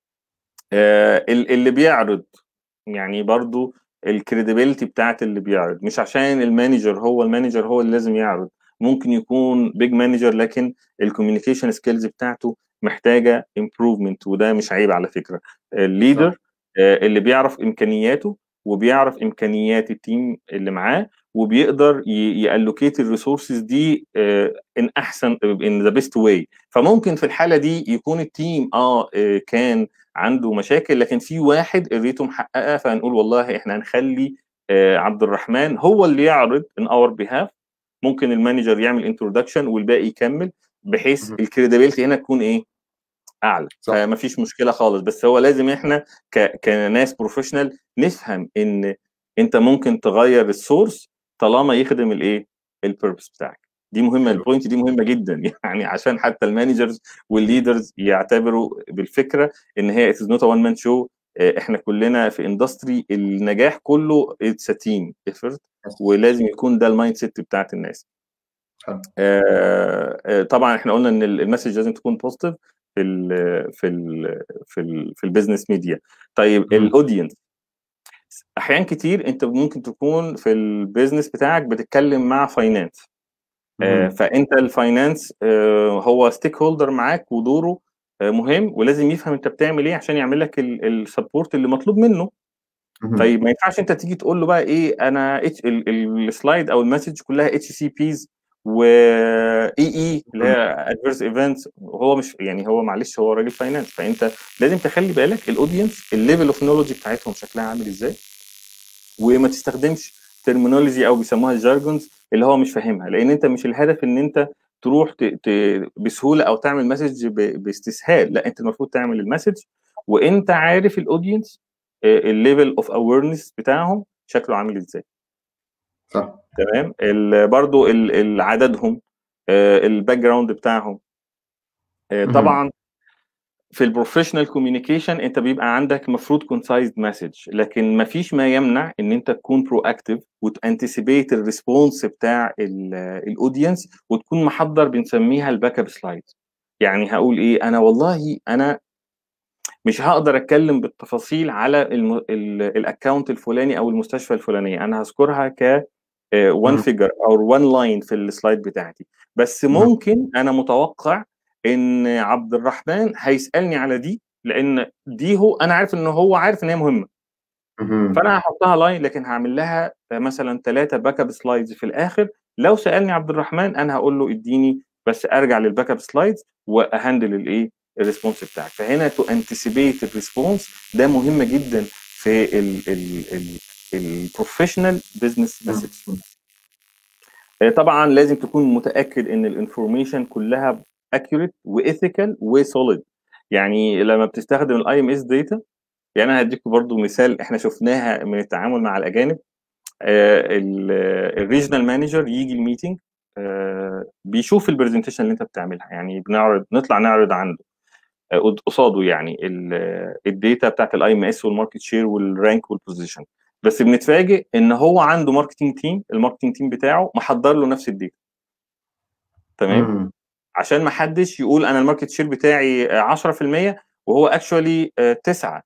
اللي بيعرض يعني برضو الكريديبيليتي بتاعت اللي بيعرض، مش عشان المانجر هو اللي لازم يعرض. ممكن يكون بيج مانجر لكن الكوميونيكيشن سكيلز بتاعته محتاجه امبروفمنت، وده مش عيب على فكره. الليدر اللي بيعرف امكانياته وبيعرف امكانيات التيم اللي معاه وبيقدر يالوكيت الريسورسز دي ان احسن ان ذا بيست واي. فممكن في الحاله دي يكون التيم كان عنده مشاكل، لكن في واحد الريته محققه، فهنقول والله احنا هنخلي عبد الرحمن هو اللي يعرض ان اور بيهاف. ممكن المانجر يعمل انترودكشن والباقي يكمل، بحيث الكريديبيلتي هنا تكون ايه اعلى. فما فيش مشكله خالص، بس هو لازم احنا كناس بروفيشنال نفهم ان انت ممكن تغير السورس طالما يخدم الايه البيربس بتاعك. دي مهمه، البوينت دي مهمه جدا يعني عشان حتى المانجرز والليدرز يعتبروا بالفكره ان هي اتس نوت وان مان شو. احنا كلنا في اندستري، النجاح كله اتس تيم ايفورت، ولازم يكون ده المايند سيت بتاعت الناس. طبعا احنا قلنا ان المسج لازم تكون بوزيتيف في ال في ال في البيزنس ميديا. طيب الاودينس، احيان كتير انت ممكن تكون في البيزنس بتاعك بتتكلم مع فاينانس، فانت الفاينانس هو ستيك هولدر معاك ودوره مهم، ولازم يفهم انت بتعمل ايه عشان يعمل لك السبورت اللي مطلوب منه. طيب ما ينفعش انت تيجي تقول له بقى ايه، انا السلايد او المسج كلها اتش سي بيز و اي اللي هي ادفيرس ايفنتس، وهو مش يعني هو معلش هو راجل فاينانس. فانت لازم تخلي بالك الاودينس الليفل اوف نولوجي بتاعتهم شكلها عامل ازاي، وما تستخدمش ترمينولوجي او بيسموها الجارجونز اللي هو مش فاهمها، لان انت مش الهدف ان انت تروح بسهوله او تعمل مسج باستسهال. لا، انت المفروض تعمل المسج وانت عارف الاودينس الليفل اوف اويرنس بتاعهم شكله عامل ازاي. صح. تمام. برضو عددهم، الباك جراوند بتاعهم. طبعا في البروفيشنال كوميونيكيشن انت بيبقى عندك مفروض كونسايزد مسج، لكن ما فيش ما يمنع ان انت تكون برو اكتيف وتانتسيبيت الريسبونس بتاع الاودينس وتكون محضر، بنسميها الباك اب سلايد. يعني هقول ايه، انا والله انا مش هقدر اتكلم بالتفاصيل على الاكونت الفلاني او المستشفى الفلانيه، انا هذكرها ك وان فيجر او وان لاين في السلايد بتاعتي، بس ممكن انا متوقع ان عبد الرحمن هيسالني على دي، لان دي هو انا عارف ان هو عارف ان هي مهمه، فانا هحطها لاين، لكن هعمل لها مثلا 3 باك اب سلايدز في الاخر. لو سالني عبد الرحمن انا هقول له اديني بس ارجع للباك اب سلايدز واهندل الايه الريسبونس بتاعك. فهنا تو انتسيبيت الريسبونس ده مهم جدا في البروفيشنال بزنس مسج. طبعا لازم تكون متاكد ان الانفورميشن كلها اكيوريت وايثيكال وسوليد. يعني لما بتستخدم الاي ام اس داتا، يعني انا هديكم برضو مثال احنا شفناها من التعامل مع الاجانب. الريجنال مانجر يجي الميتنج، بيشوف البرزنتيشن اللي انت بتعملها، يعني نطلع نعرض عنده قصاده يعني الداتا بتاعت الاي ام اس والماركت شير والرانك والبوزيشن، بس بنتفاجئ ان هو عنده ماركتنج تيم، الماركتنج تيم بتاعه محضر له نفس الداتا. تمام. عشان ما حدش يقول انا الماركت شير بتاعي 10% وهو اكشولي 9.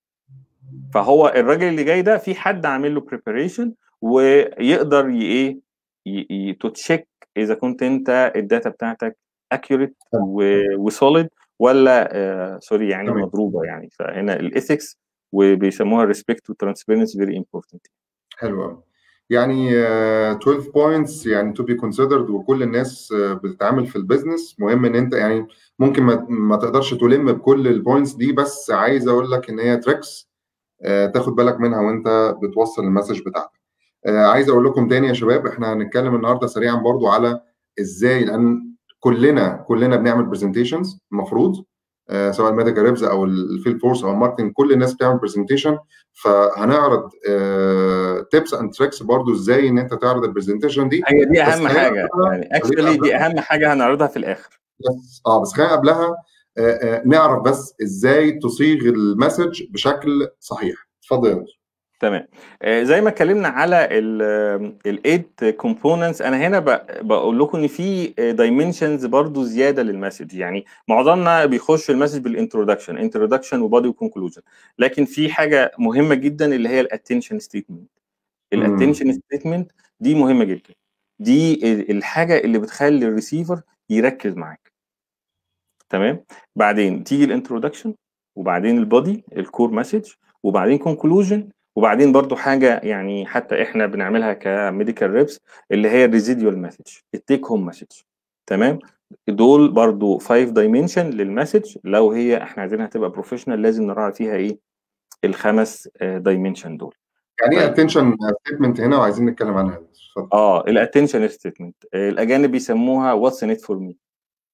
فهو الراجل اللي جاي ده في حد عامل له بريباريشن ويقدر ايه تو تشيك اذا كنت انت الداتا بتاعتك اكيوريت وسوليد ولا سوري يعني تمام. مضروبه يعني. فهنا الايثكس وبيسموها ريسبكت وترانسبيرنسي فيري امبورتنت. حلو قوي. يعني 12 points يعني to be considered، وكل الناس بتتعامل في البيزنس. مهم ان انت يعني ممكن ما تقدرش تلم بكل البوينتس دي، بس عايز اقول لك ان هي تريكس تاخد بالك منها وانت بتوصل المسج بتاعتك. عايز اقول لكم تاني يا شباب، احنا هنتكلم النهارده سريعا برضو على ازاي، لان كلنا بنعمل برزنتيشنز المفروض، سواء الميديكال ريبز او الفيلد فورس او الماركتنج، كل الناس بتعمل برزنتيشن. فهنعرض تيبس اند تريكس برضو ازاي ان انت تعرض البرزنتيشن دي. هي دي بس اهم خلينا حاجه قبلها يعني، اكشولي دي اهم حاجه هنعرضها في الاخر. بس خلينا قبلها نعرف بس ازاي تصيغ المسج بشكل صحيح. اتفضل يا باشا. تمام. زي ما اتكلمنا على الايت كومبوننتس، انا هنا بقول لكم ان في دايمنشنز برضو زياده للمسج. يعني معظمنا بيخش المسج بالانترودكشن، انترودكشن وبادي وكونكلوجن، لكن في حاجه مهمه جدا اللي هي الاتنشن ستيتمنت. الاتنشن ستيتمنت دي مهمه جدا، دي الحاجه اللي بتخلي الريسيفر يركز معاك. تمام. بعدين تيجي الانترودكشن، وبعدين البادي الكور مسج، وبعدين كونكلوجن، وبعدين برضو حاجه يعني حتى احنا بنعملها كميديكال ريبس اللي هي الريزيديوال مسج، التيك هوم مسج. تمام. دول برضو 5 دايمنشن للمسج. لو هي احنا عايزينها تبقى بروفيشنال لازم نراعي فيها ايه؟ الخمس دايمنشن دول. يعني ايه طيب اتنشن ستيتمنت هنا وعايزين نتكلم عنها؟ اتفضل. الاتنشن ستيتمنت الاجانب بيسموها واتس ان ات فور مي.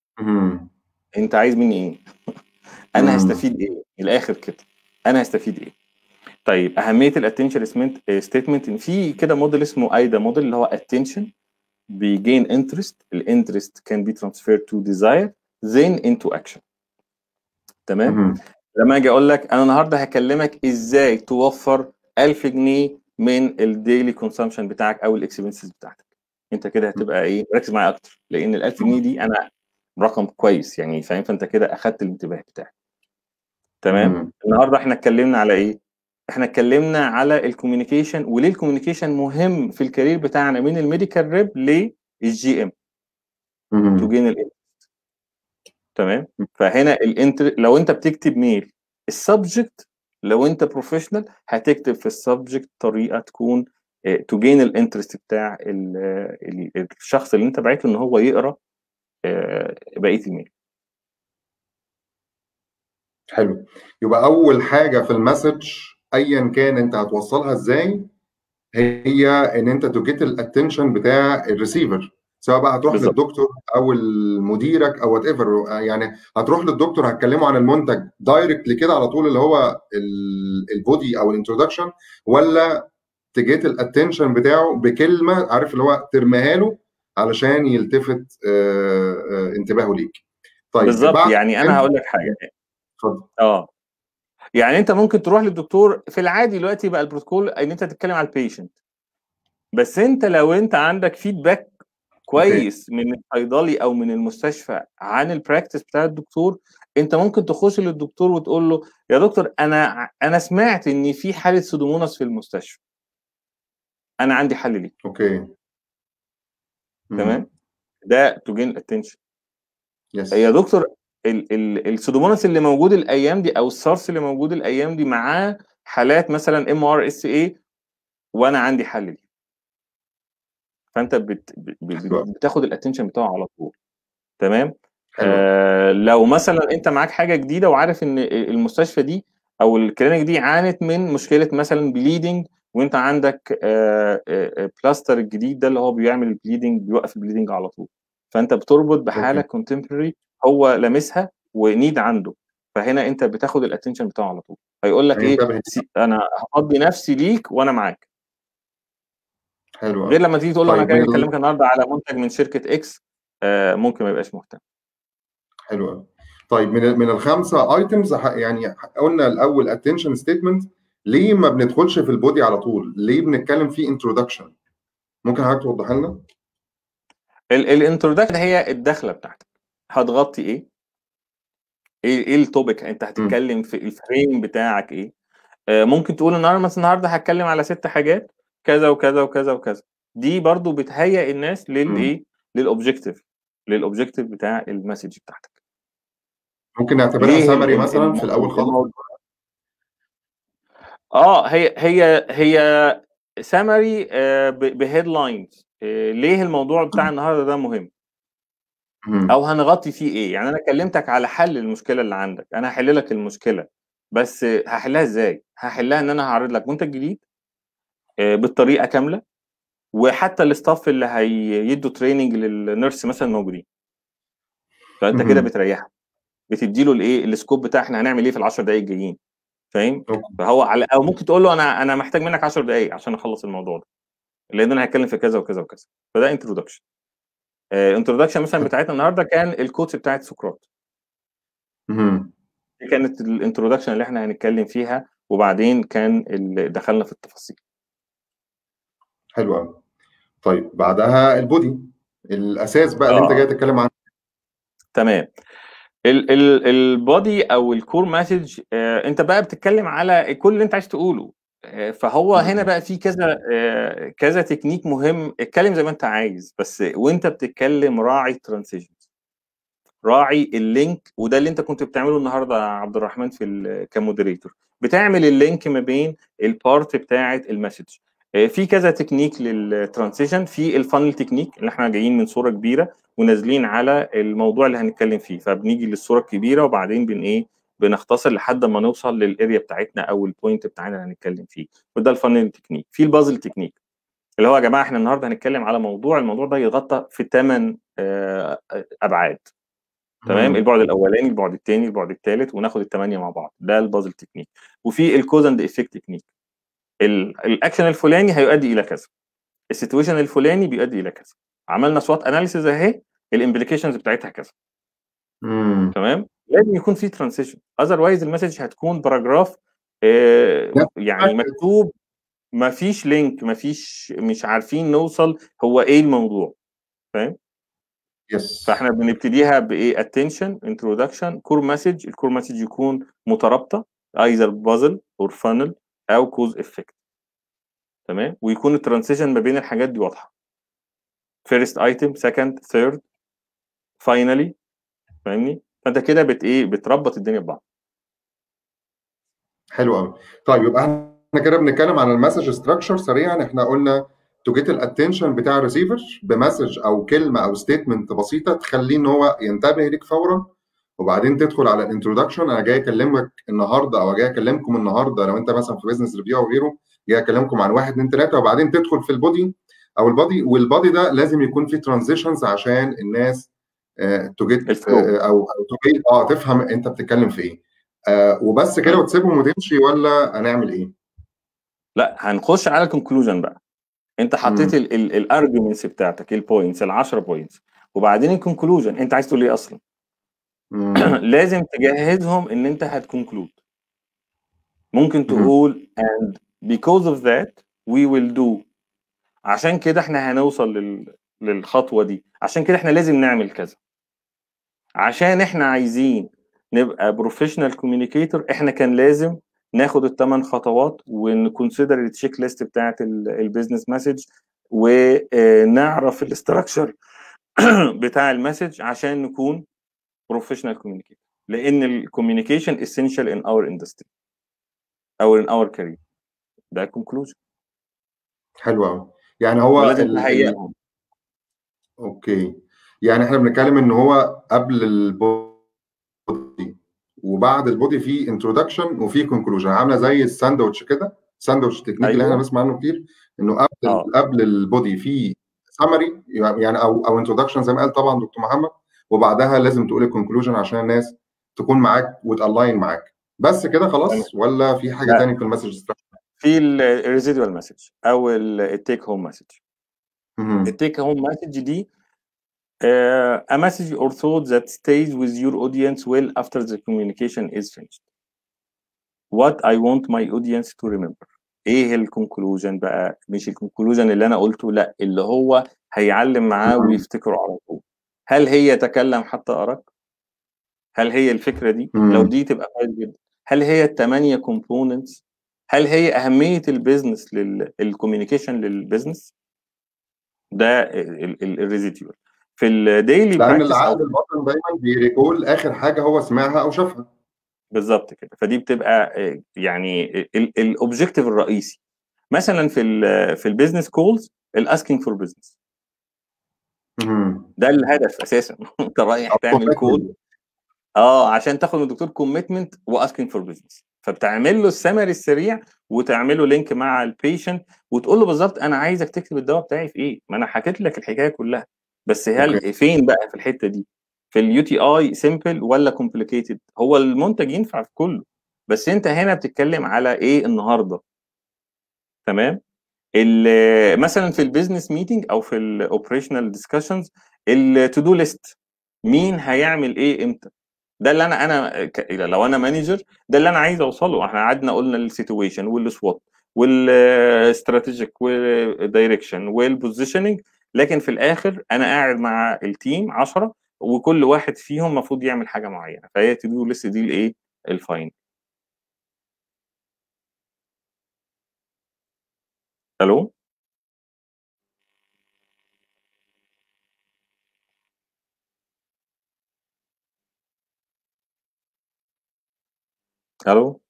انت عايز مني ايه؟ انا هستفيد ايه؟ من الاخر كده، انا هستفيد ايه؟ طيب اهميه الاتنشن ستيتمنت ان في كده موديل اسمه ايدا موديل، اللي هو اتنشن بيجين انترست، الانترست كان بي ترانسفير تو ديزاير then into action. تمام. لما اجي اقول لك انا النهارده هكلمك ازاي توفر 1000 جنيه من الديلي كونسامشن بتاعك او الاكسبنسز بتاعتك، انت كده هتبقى ايه؟ ركز معايا اكتر، لان ال 1000 جنيه دي انا رقم كويس يعني، فاهم؟ فانت كده اخدت الانتباه بتاعك. تمام. النهارده احنا اتكلمنا على ايه؟ احنا اتكلمنا على الكوميونيكيشن، وليه الكوميونيكيشن مهم في الكارير بتاعنا من الميديكال ريب للجي ام تو جين الانتر. تمام. فهنا لو انت بتكتب ميل، السبجكت لو انت بروفيشنال هتكتب في السبجكت طريقه تكون تو جين الانترست بتاع الشخص اللي انت بعته ان هو يقرا بقيه الميل. حلو. يبقى اول حاجه في المسج ايا كان انت هتوصلها ازاي، هي ان انت تجيت الاتنشن بتاع الريسيفر، سواء بقى هتروح بالظبط. للدكتور او مديرك او وات ايفر. يعني هتروح للدكتور هتكلمه عن المنتج دايركتلي كده على طول، اللي هو البودي او الانترودكشن، ولا تجيت الاتنشن بتاعه بكلمه، عارف اللي هو ترميها له علشان يلتفت انتباهه ليك. طيب بالظبط. بعد يعني انا هقول لك حاجه. اتفضل. يعني انت ممكن تروح للدكتور في العادي دلوقتي بقى البروتوكول ان انت تتكلم على البيشنت، بس انت لو انت عندك فيدباك اوكي. كويس من الصيدلي او من المستشفى عن البراكتس بتاع الدكتور، انت ممكن تخش للدكتور وتقول له يا دكتور انا سمعت ان في حاله سودوموناس في المستشفى، انا عندي حل ليه. اوكي. تمام. ده تو جين اتنشن. يا يس. دكتور السودوموناس اللي موجود الايام دي او السارس اللي موجود الايام دي معاه حالات مثلا MRSA وانا عندي حل ليه. فانت بتاخد الاتنشن بتاعه على طول. تمام. حلو. لو مثلا انت معاك حاجه جديده وعارف ان المستشفى دي او الكلينيك دي عانت من مشكله مثلا بليدنج، وانت عندك بلاستر الجديد ده اللي هو بيعمل البليدنج، بيوقف البليدنج على طول، فانت بتربط بحاله اوكي. كونتمبرري هو لامسها ونيد عنده، فهنا انت بتاخد الاتنشن بتاعه على طول. هيقول لك ايه؟ هينتبه. انا هفضي نفسي ليك وانا معاك. حلو غير قوي. لما تيجي تقول له انا طيب جاي اكلمك النهارده على منتج من شركه اكس، ممكن ما يبقاش مهتم. حلو قوي. طيب من الخمسه ايتمز، يعني قلنا الاول اتنشن ستيتمنت. ليه ما بندخلش في البودي على طول؟ ليه بنتكلم فيه انترودكشن؟ ممكن حضرتك توضح لنا؟ الانترودكشن هي الدخله بتاعتك، هتغطي ايه؟ ايه التوبيك انت هتتكلم في الفريم بتاعك ايه؟ ممكن تقول النهارده هتكلم على 6 حاجات كذا وكذا وكذا وكذا. دي برضو بتهيئ الناس للايه؟ للاوبجيكتيف بتاع المسج بتاعتك. ممكن نعتبرها ليه سامري مثلا في الاول خالص. هي سامري بهيدلاينز. ليه الموضوع بتاع النهارده ده مهم او هنغطي فيه ايه؟ يعني انا كلمتك على حل المشكله اللي عندك، انا هحل لك المشكله، بس هحلها ازاي؟ هحلها ان انا هعرض لك منتج جديد بالطريقه كامله، وحتى الاستاف اللي هيدوا تريننج للنيرس مثلا موجودين، فانت كده بتريحه، بتدي له الايه السكوب بتاع احنا هنعمل ايه في ال10 دقائق الجايين، فاهم؟ فهو على او ممكن تقول له انا محتاج منك 10 دقائق عشان اخلص الموضوع ده، لان انا هتكلم في كذا وكذا وكذا. فده انترودكشن. انترودكشن مثلا بتاعتنا النهارده كان الكوتس بتاعت سقراط. دي كانت الانترودكشن اللي احنا هنتكلم فيها، وبعدين كان اللي دخلنا في التفاصيل. حلو قوي. طيب بعدها البودي، الاساس بقى اللي انت جاي تتكلم عنه. تمام. البودي او الكور مسج، انت بقى بتتكلم على كل اللي انت عايز تقوله. فهو هنا بقى في كذا كذا تكنيك مهم. اتكلم زي ما انت عايز، بس وانت بتتكلم راعي الترانزيشن، راعي اللينك. وده اللي انت كنت بتعمله النهارده يا عبد الرحمن في كمودريتور، بتعمل اللينك ما بين البارت بتاعه المسج. في كذا تكنيك للترانزيشن. في الفانل تكنيك اللي احنا جايين من صوره كبيره ونازلين على الموضوع اللي هنتكلم فيه، فبنيجي للصوره الكبيره وبعدين بنختصر لحد ما نوصل للاريا بتاعتنا او البوينت بتاعنا اللي هنتكلم فيه، وده الفانل تكنيك. في البازل تكنيك اللي هو يا جماعه احنا النهارده هنتكلم على الموضوع ده يغطى في 8 ابعاد. تمام، البعد الاولاني، البعد الثاني، البعد الثالث، وناخد الثمانيه مع بعض. ده البازل تكنيك. وفي الكوز اند افكت تكنيك، الاكشن الفلاني هيؤدي الى كذا، السيتويشن الفلاني بيؤدي الى كذا، عملنا سوات اناليسيز اهي، الامبليكيشنز بتاعتها كذا. تمام، لازم يكون في ترانزيشن، اذروايز المسج هتكون باراجراف يعني مكتوب، ما فيش لينك، ما فيش، مش عارفين نوصل هو ايه الموضوع، فاهم؟ يس. فاحنا بنبتديها بايه؟ اتنشن، انترودكشن، كور مسج. الكور مسج يكون مترابطه، ايذر بازل اور فانل او كوز افكت. تمام، ويكون الترانزيشن ما بين الحاجات دي واضحه، فيرست ايتم، سكند، ثيرد، فاينلي، فاهمني؟ فانت كده بتربط الدنيا ببعض. حلو قوي. طيب يبقى احنا كده بنتكلم عن المسج ستراكشر سريعا. احنا قلنا تو جيت الاتنشن بتاع الريسيفر بمسج او كلمه او ستيتمنت بسيطه تخليه ان هو ينتبه ليك فورا، وبعدين تدخل على الانترودكشن. انا جاي اكلمك النهارده او جاي اكلمكم النهارده لو انت مثلا في بزنس ريفيو او غيره، جاي اكلمكم عن 1 2 3، وبعدين تدخل في البودي او البادي. والبادي ده لازم يكون فيه ترانزيشنز عشان الناس تو جيت او تفهم انت بتتكلم في ايه. وبس كده وتسيبهم وتمشي، ولا هنعمل ايه؟ لا، هنخش على الكونكلوجن بقى. انت حطيت الارجيومنتس بتاعتك، البوينتس، ال10 بوينتس، وبعدين الكونكلوجن انت عايز تقول ايه اصلا. لازم تجهزهم ان انت هتكونكلود. ممكن تقول and because of that we will do، عشان كده احنا هنوصل للخطوة دي، عشان كده احنا لازم نعمل كذا، عشان احنا عايزين نبقى بروفيشنال كوميونيكيتور، احنا كان لازم ناخد ال8 خطوات ونكونسيدر التشيك ليست بتاعت البيزنس مسج، ونعرف الاستراكشر بتاع المسج عشان نكون بروفيشنال كوميونيكيتور، لان الكوميونيكيشن اسينشال ان اور اندستري او ان اور كارير. ده كونكلوجن. حلو قوي. يعني هو ولازم تهيئهم. اوكي، يعني احنا بنتكلم ان هو قبل البودي وبعد البودي في انترودكشن وفي كونكلوجن، عامله زي الساندوتش كده، ساندوتش تكنيك اللي احنا بنسمع عنه كتير، انه قبل البودي في سمري يعني او انترودكشن زي ما قال طبعا دكتور محمد، وبعدها لازم تقول الكونكلوجن عشان الناس تكون معاك وتالاين معاك. بس كده خلاص، ولا في حاجه ثانيه في المسج ستراكشر؟ في الريزيدوال مسج او التيك هوم مسج. التيك هوم مسج دي a message or thought that stays with your audience well after the communication is finished. What I want my audience to remember. ايه الكونكلوجن بقى؟ مش الكونكلوجن اللي انا قلته، لا، اللي هو هيعلم معاه ويفتكره على طول. هل هي تكلم حتى أراك؟ هل هي الفكرة دي؟ لو دي تبقى كويس جدا. هل هي ال8 كومبوننتس؟ هل هي أهمية البيزنس الكوميونيكيشن للبيزنس؟ ده الريزيديوال. في الديلي لان براكتس العقل الباطن دايما بيريكول اخر حاجه هو سمعها او شافها. بالظبط كده. فدي بتبقى يعني الاوبجيكتيف الرئيسي. مثلا في البيزنس كولز الاسكينج فور بزنس، ده الهدف اساسا. انت رايح تعمل كول عشان تاخد من الدكتور كوميتمنت واسكينج فور بزنس، فبتعمل له السمري السريع وتعمل له لينك مع البيشنت وتقول له بالظبط انا عايزك تكتب الدواء بتاعي في ايه، ما انا حكيت لك الحكايه كلها، بس هل فين بقى في الحته دي؟ في اليو تي اي سيمبل ولا كومبليكيتد؟ هو المنتج ينفع في كله، بس انت هنا بتتكلم على ايه النهارده. تمام. مثلا في البيزنس ميتنج او في الاوبريشنال ديسكشنز التو دو ليست، مين هيعمل ايه امتى، ده اللي انا لو انا مانجر ده اللي انا عايز اوصله. احنا قعدنا قلنا السيتويشن والسوات والاستراتيجيك والدايركشن والبوزيشننج، لكن في الاخر انا قاعد مع التيم 10 وكل واحد فيهم المفروض يعمل حاجه معينه، فهي تو دو ليست دي الايه الفاين. الو الو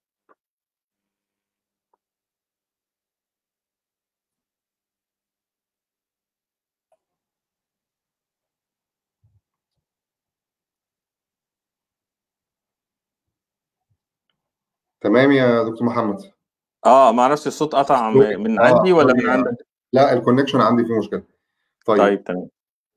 تمام يا دكتور محمد. ما اعرفش الصوت قطع من عندي ولا من عندك؟ لا الكونكشن عندي فيه مشكله. طيب تمام.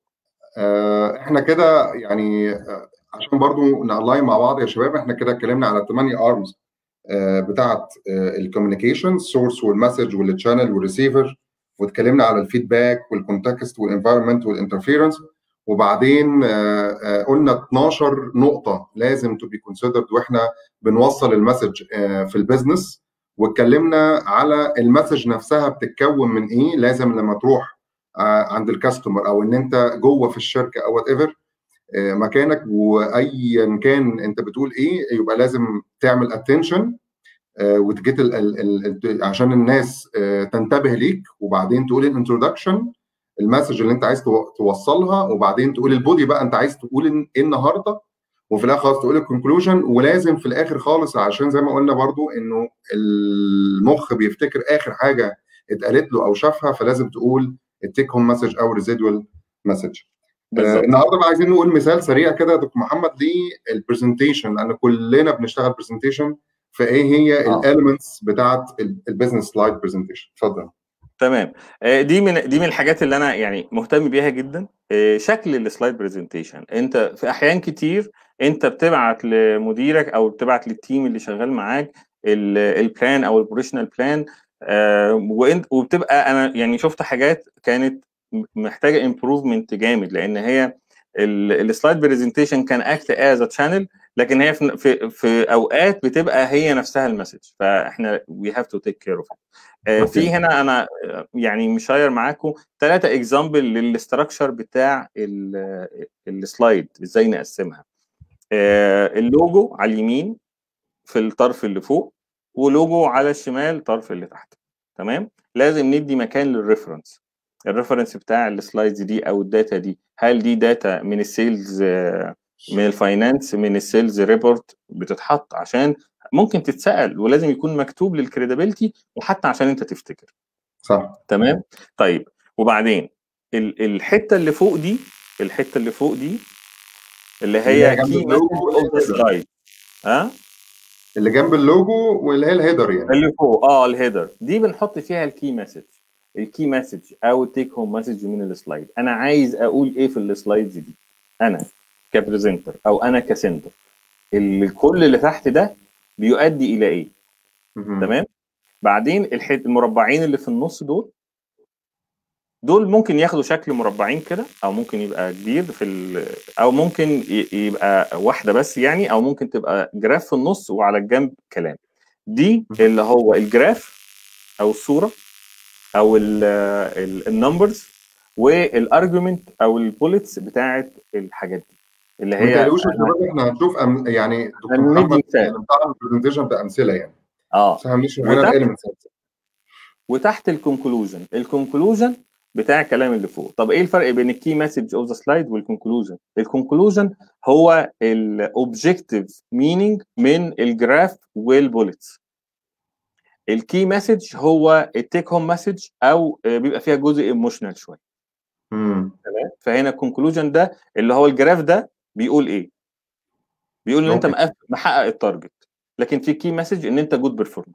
احنا كده يعني عشان برضو نالاين مع بعض يا شباب، احنا كده اتكلمنا على 8 ارمز بتاعه الكوميونيكيشن، سورس والمسج والتشانل والريسيفر، واتكلمنا على الفيدباك والكونتكست والانفايرمنت والانترفيرنس، وبعدين قلنا 12 نقطه لازم تو بي كونسيدرد واحنا بنوصل المسج في البيزنس، واتكلمنا على المسج نفسها بتتكون من ايه. لازم لما تروح عند الكاستمر او ان انت جوه في الشركه او وات ايفر مكانك وايا كان انت بتقول ايه، يبقى لازم تعمل اتنشن وتجيت عشان الناس تنتبه ليك، وبعدين تقول الانترودكشن المسج اللي انت عايز توصلها، وبعدين تقول البودي بقى انت عايز تقول ايه النهارده، وفي الاخر خالص تقول الكونكلوجن. ولازم في الاخر خالص عشان زي ما قلنا برضو انه المخ بيفتكر اخر حاجه اتقالت له او شافها، فلازم تقول التيك هوم مسج او ريزيدوال مسج. النهارده بقى عايزين نقول مثال سريع كده يا دكتور محمد للبرزنتيشن، لان كلنا بنشتغل برزنتيشن، فايه هي الاليمنتس بتاعت البيزنس سلايد برزنتيشن؟ اتفضل. تمام. دي من الحاجات اللي انا يعني مهتم بيها جدا. شكل السلايد برزنتيشن، انت في احيان كتير انت بتبعت لمديرك او بتبعت للتيم اللي شغال معاك البلان او البروفيشنال بلان، وبتبقى انا يعني شفت حاجات كانت محتاجه امبروفمنت جامد، لان هي السلايد برزنتيشن كان اكت از تشانل، لكن هي في اوقات بتبقى هي نفسها المسج، فاحنا وي هاف تو تيك كير اوف. في هنا انا يعني مشاير معاكم 3 اكزامبل للاستراكشر بتاع السلايد ازاي نقسمها. اللوجو على اليمين في الطرف اللي فوق، ولوجو على الشمال الطرف اللي تحت. تمام. لازم ندي مكان للريفرنس. الريفرنس بتاع السلايدز دي او الداتا دي، هل دي داتا من السيلز، من الفاينانس، من السيلز ريبورت، بتتحط عشان ممكن تتسأل، ولازم يكون مكتوب للكريديبيلتي وحتى عشان انت تفتكر. صح. تمام. طيب وبعدين الحته اللي فوق دي، اللي هي كي مسج اوف ذا سلايد. اللي جنب اللوجو واللي هي الهيدر يعني. اللي فوق الهيدر دي بنحط فيها الكي مسج او التيك هوم مسج من السلايد. انا عايز اقول ايه في السلايدز دي، انا كبريزنتر او انا كسنتر، كل اللي تحت ده بيؤدي الى ايه. تمام. بعدين المربعين اللي في النص دول ممكن ياخدوا شكل مربعين كده، او ممكن يبقى كبير او ممكن يبقى واحده بس يعني، او ممكن تبقى جراف في النص وعلى الجنب كلام. دي اللي هو الجراف او الصوره او النمبرز والارجيومنت او البوليتس بتاعت الحاجات دي اللي هي. ما تقلقوش يا شباب، احنا هنشوف يعني دكتور محمد بتاع البرزنتيشن بامثله يعني. بس هنشوف هنا الاليمنتس. وتحت الكونكلوجن بتاع الكلام اللي فوق. طب ايه الفرق بين الكي مسج اوف ذا سلايد والكونكلوجن؟ الكونكلوجن هو الاوبجكتيف مينينج من الجراف والبوليتس. الكي مسج هو التيك هوم مسج، او بيبقى فيها جزء ايموشنال شويه. تمام. فهنا الكونكلوجن ده اللي هو الجراف ده بيقول ايه؟ بيقول ان انت محقق التارجت، لكن في كي مسج ان انت جود بيرفورمر.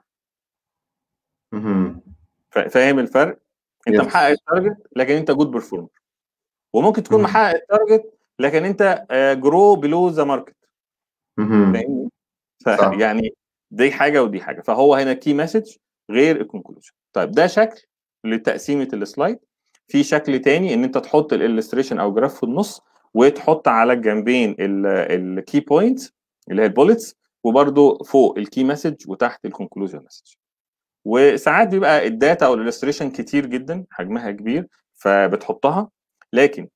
فاهم الفرق؟ انت محقق التارجت لكن انت جود بيرفورمر، وممكن تكون محقق التارجت لكن انت جرو بلو ذا ماركت. فاهمني؟ يعني دي حاجه ودي حاجه. فهو هنا كي مسج غير الكونكلوجن. طيب ده شكل لتقسيمه السلايد. في شكل تاني ان انت تحط الالستريشن او جراف في النص، وتحط على الجنبين الكي بوينتس اللي هي البوليتس، وبرده فوق الكي مسج وتحت الكونكلوجن مسج. وساعات بيبقى الداتا او الالستريشن كتير جدا، حجمها كبير، فبتحطها، لكن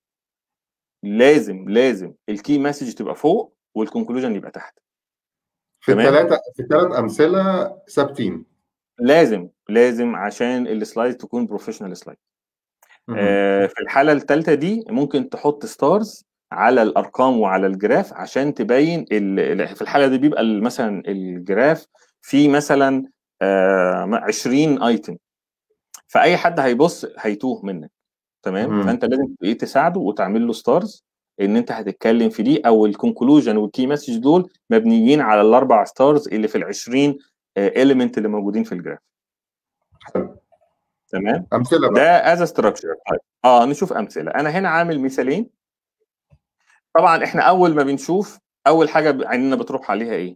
لازم الكي مسج تبقى فوق والكونكلوجن يبقى تحت. في الثلاث امثله ثابتين. لازم عشان السلايد تكون بروفيشنال سلايد. في الحاله الثالثه دي ممكن تحط ستارز على الارقام وعلى الجراف عشان تبين في الحاله دي بيبقى مثلا الجراف فيه مثلا 20 ايتم، فاي حد هيبص هيتوه منك. تمام. فانت لازم تساعده وتعمل له ستارز ان انت هتتكلم في دي، او الكونكلوجن والكي مسج دول مبنيين على الاربع ستارز اللي في ال20 اليمنت اللي موجودين في الجراف. تمام. امثله بقى. ده از ستراكشر. طيب نشوف امثله. انا هنا عامل مثالين. طبعا احنا اول ما بنشوف اول حاجه عيننا بتروح عليها ايه؟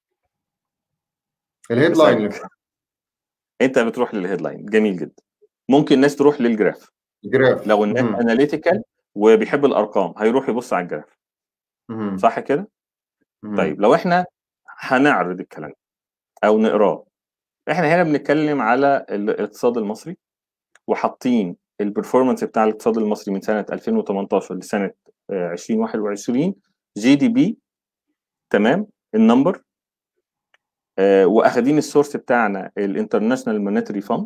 الهيدلاين. انت بتروح للهيدلاين. جميل جدا. ممكن الناس تروح للجراف. لو الناس اناليتيكال وبيحب الارقام هيروح يبص على الجراف. صح كده؟ طيب لو احنا هنعرض الكلام او نقراه، احنا هنا بنتكلم على الاقتصاد المصري، وحاطين البرفورمانس بتاع الاقتصاد المصري من سنه 2018 لسنه 2021 جي دي بي. تمام. النمبر واخدين السورس بتاعنا الانترناشونال مونيتري فاند.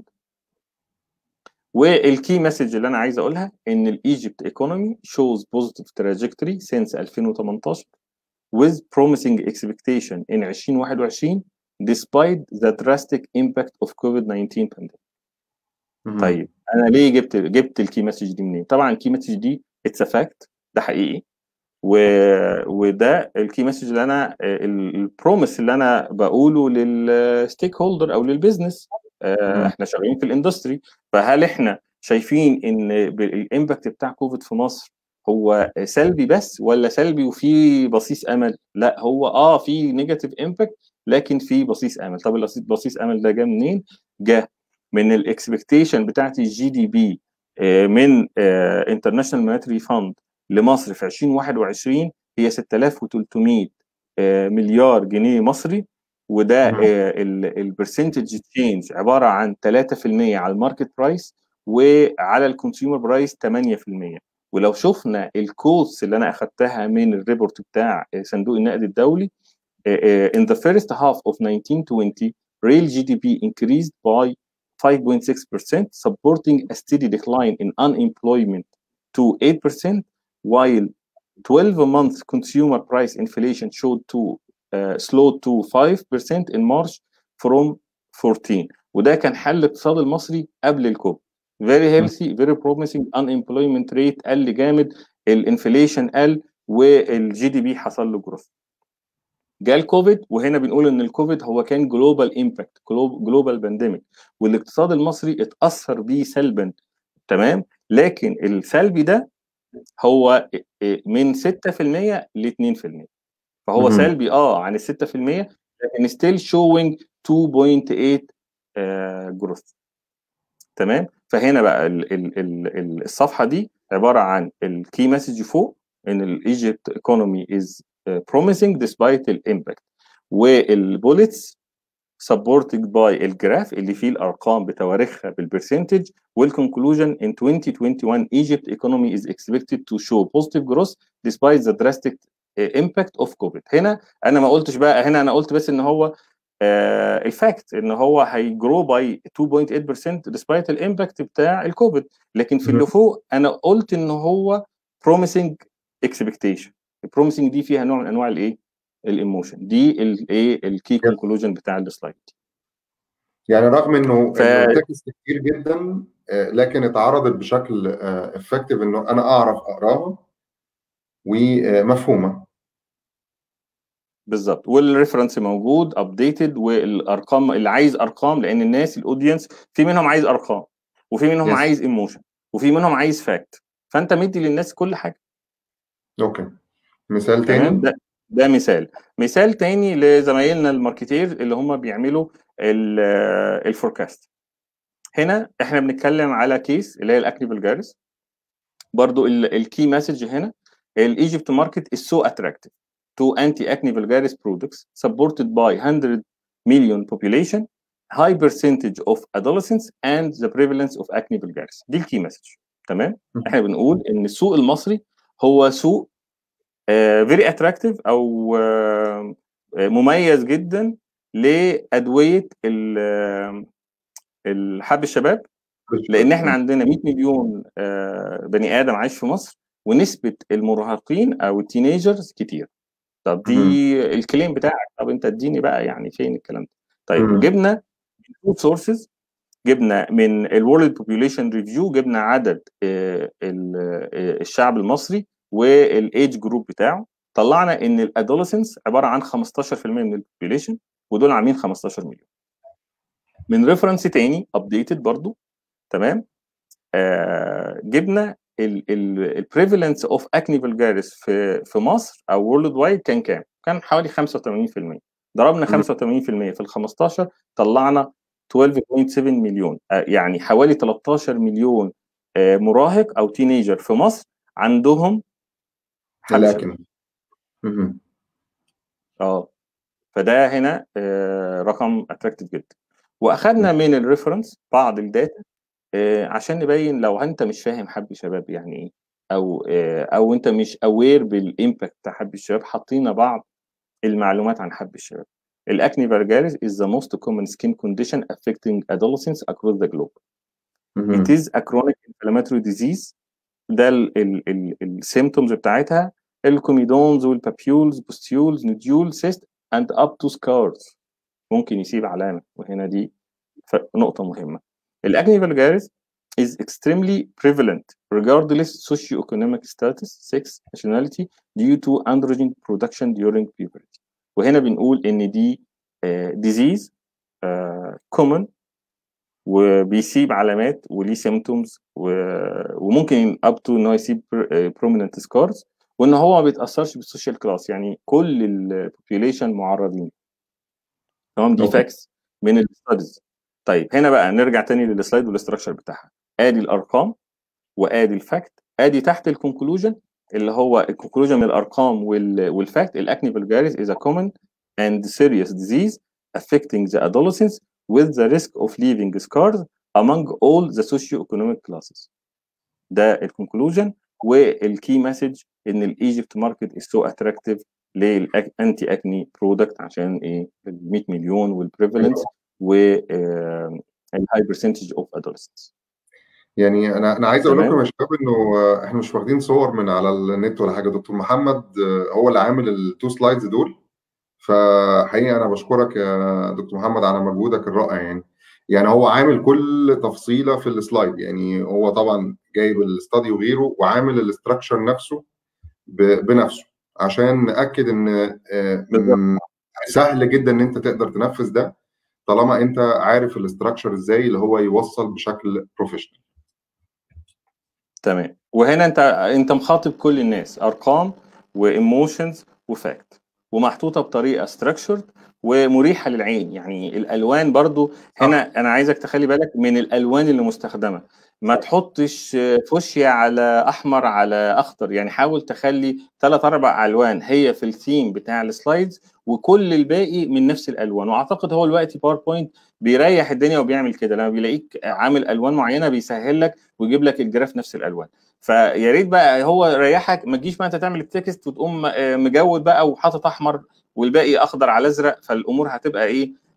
والكي مسج اللي انا عايز اقولها ان الايجيبت ايكونومي shows positive trajectory since 2018 with promising expectation in 2021 despite the drastic impact of COVID-19 pandemic. طيب انا ليه جبت الكي مسج دي منين؟ طبعا الكي مسج دي اتس فاكت، ده حقيقي، وده الكي مسج اللي انا البروميس اللي انا بقوله للستيك هولدر او للبيزنس. احنا شغالين في الاندستري، فهل احنا شايفين ان الامباكت بتاع كوفيد في مصر هو سلبي بس، ولا سلبي وفي بصيص امل؟ لا، هو في نيجاتيف امباكت لكن في بصيص امل. طب البصيص امل ده جه منين؟ جه من الاكسبكتيشن بتاعت الجي دي بي من انترناشونال مونيتري فاند لمصر في 2021 هي 6300 مليار جنيه مصري، وده البرسنتج تشينج عباره عن 3% على الماركت برايس وعلى الكونسيومر برايس 8%. ولو شفنا الكوتس اللي انا اخذتها من الريبورت بتاع صندوق النقد الدولي in the first half of 1920 real GDP increased by 5.6%, supporting a steady decline in unemployment to 8%, while 12-month consumer price inflation slowed to 5% in March from 14. وده كان حل الاقتصاد المصري قبل الكوفيد. very healthy, very promising, unemployment rate قل جامد، الانفليشن قل، والجي دي بي حصل له جروث. جاء الكوفيد، وهنا بنقول ان الكوفيد هو كان جلوبال امباكت، جلوبال بانديميك، والاقتصاد المصري اتاثر بيه سلبا. تمام. لكن السلبي ده هو من 6% ل 2%، فهو سلبي عن ال 6%، لكن ستيل شوينج 2.8 جروث. تمام. فهنا بقى الصفحه دي عباره عن الكي مسج فوق ان الايجيبت ايكونومي از promising despite الامباكت، والبوليتس supported by الجراف اللي فيه الارقام بتواريخها بالبرسنتج، والكونكلوجن in 2021 Egypt economy is expected to show positive growth despite the drastic impact of COVID. هنا انا ما قلتش بقى، هنا انا قلت بس ان هو الفاكت ان هو هيجرو باي 2.8% ديسبايت الامباكت بتاع الكوفيد. لكن في اللي فوق انا قلت ان هو بروميسنج اكسبكتيشن. البروميسنج دي فيها نوع من انواع الايه؟ الايموشن. دي الايه الكي كونكلوجن بتاع السلايد. يعني رغم انه التكست كتير جدا، لكن اتعرضت بشكل افكتيف انه انا اعرف اقراها ومفهومه. بالظبط، والريفرنس موجود ابديتد، والارقام اللي عايز ارقام، لان الناس الاودينس في منهم عايز ارقام، وفي منهم عايز ايموشن، وفي منهم عايز فاكت. فانت مدي للناس كل حاجه. اوكي، مثال تمام. تاني. ده مثال تاني لزمايلنا الماركتير اللي هم بيعملوا الفوركاست. هنا احنا بنتكلم على كيس اللي هي الاكني فولجاريس. برضو الكي مسج هنا، الايجيبت ماركت is so attractive to anti-acne vulgaris products supported by 100 million population, high percentage of adolescents and the prevalence of acne vulgaris. دي الكي مسج. تمام. احنا بنقول ان السوق المصري هو سوق very attractive او مميز جدا لادويه الحب الشباب، لان احنا عندنا 100 مليون بني ادم عايش في مصر، ونسبه المراهقين او التينيجرز كتير. طب دي الكليم بتاعك، طب انت اديني بقى يعني فين الكلام ده؟ طيب جبنا تو سورسز، جبنا من الورلد بوبيوليشن ريفيو، جبنا عدد الشعب المصري والايج جروب بتاعه، طلعنا ان الادوليسنس عباره عن 15% من البوبيوليشن، ودول عاملين 15 مليون. من ريفرنس تاني ابديتد برضو، تمام، جبنا البريفالنس اوف اكني فولجاريس في مصر او وورلد وايد كان كام؟ كان حوالي 85%. ضربنا 85% في ال 15 طلعنا 12.7 مليون، يعني حوالي 13 مليون مراهق او تينيجر في مصر عندهم لكن فده هنا رقم اتراكتيف جدا. واخدنا من الريفرنس بعض الداتا عشان نبين لو انت مش فاهم حب الشباب يعني ايه، او انت مش اوير بالامباكت بتاع حب الشباب، حطينا بعض المعلومات عن حب الشباب. الاكني فالجاريس is the most common skin condition affecting adolescents across the globe. It is a chronic inflammatory disease. ده السيمتومز بتاعتها الكوميدونز والبابيولز بوستيولز نوديول سيست and up to scars. ممكن يسيب علامه، وهنا دي نقطه مهمه. الاكني فالجاريس is extremely prevalent regardless socioeconomic status, sex, nationality due to androgen production during puberty. وهنا بنقول ان دي disease common وبيسيب علامات وليه symptoms وممكن up to ان هو يسيب prominent scars، وان هو ما بيتاثرش بالسوشيال كلاس، يعني كل البوبيوليشن معرضين. تمام. دي فاكس من الستاديز. طيب هنا بقى نرجع تاني للسلايد والاستراكشر بتاعها. ادي الارقام وادي الفاكت، ادي تحت الكونكلوجن اللي هو الكونكلوجن من الارقام والفاكت. الاكني فولجاريس is a common and serious disease affecting the adolescents with the risk of leaving scars among all the socio-economic classes. ده الكونكلوجن. والكي مسج ان الايجيبت ماركت is so attractive للانتي اكني برودكت عشان ايه؟ ال 100 مليون والبريفالنس والهاي برسنتج اوف ادولسنتس. يعني انا عايز اقول لكم يا شباب انه احنا مش واخدين صور من على النت ولا حاجه. دكتور محمد هو اللي عامل التو سلايدز دول، فحقيقه انا بشكرك يا دكتور محمد على مجهودك الرائع. يعني هو عامل كل تفصيله في السلايد، يعني هو طبعا جايب الاستادي وغيره وعامل الاستراكشر نفسه بنفسه عشان ناكد ان سهل جدا ان انت تقدر تنفذ ده طالما انت عارف الاستراكشر ازاي اللي هو يوصل بشكل بروفيشنال. تمام. وهنا انت مخاطب كل الناس، ارقام وايموشنز وفاكت، ومحطوطه بطريقه ستراكشرد ومريحه للعين. يعني الالوان برضو هنا انا عايزك تخلي بالك من الالوان اللي مستخدمه، ما تحطش فوشيا على احمر على اخضر، يعني حاول تخلي 3-4 الوان هي في الثيم بتاع السلايدز، وكل الباقي من نفس الالوان. واعتقد هو دلوقتي باوربوينت بيريح الدنيا وبيعمل كده، لما بيلاقيك عامل الوان معينه بيسهل لك ويجيب لك الجراف نفس الالوان. فيا ريت بقى هو يريحك، ما تجيش بقى انت تعمل التكست وتقوم مجود بقى وحاطط احمر والباقي اخضر على ازرق، فالامور هتبقى ايه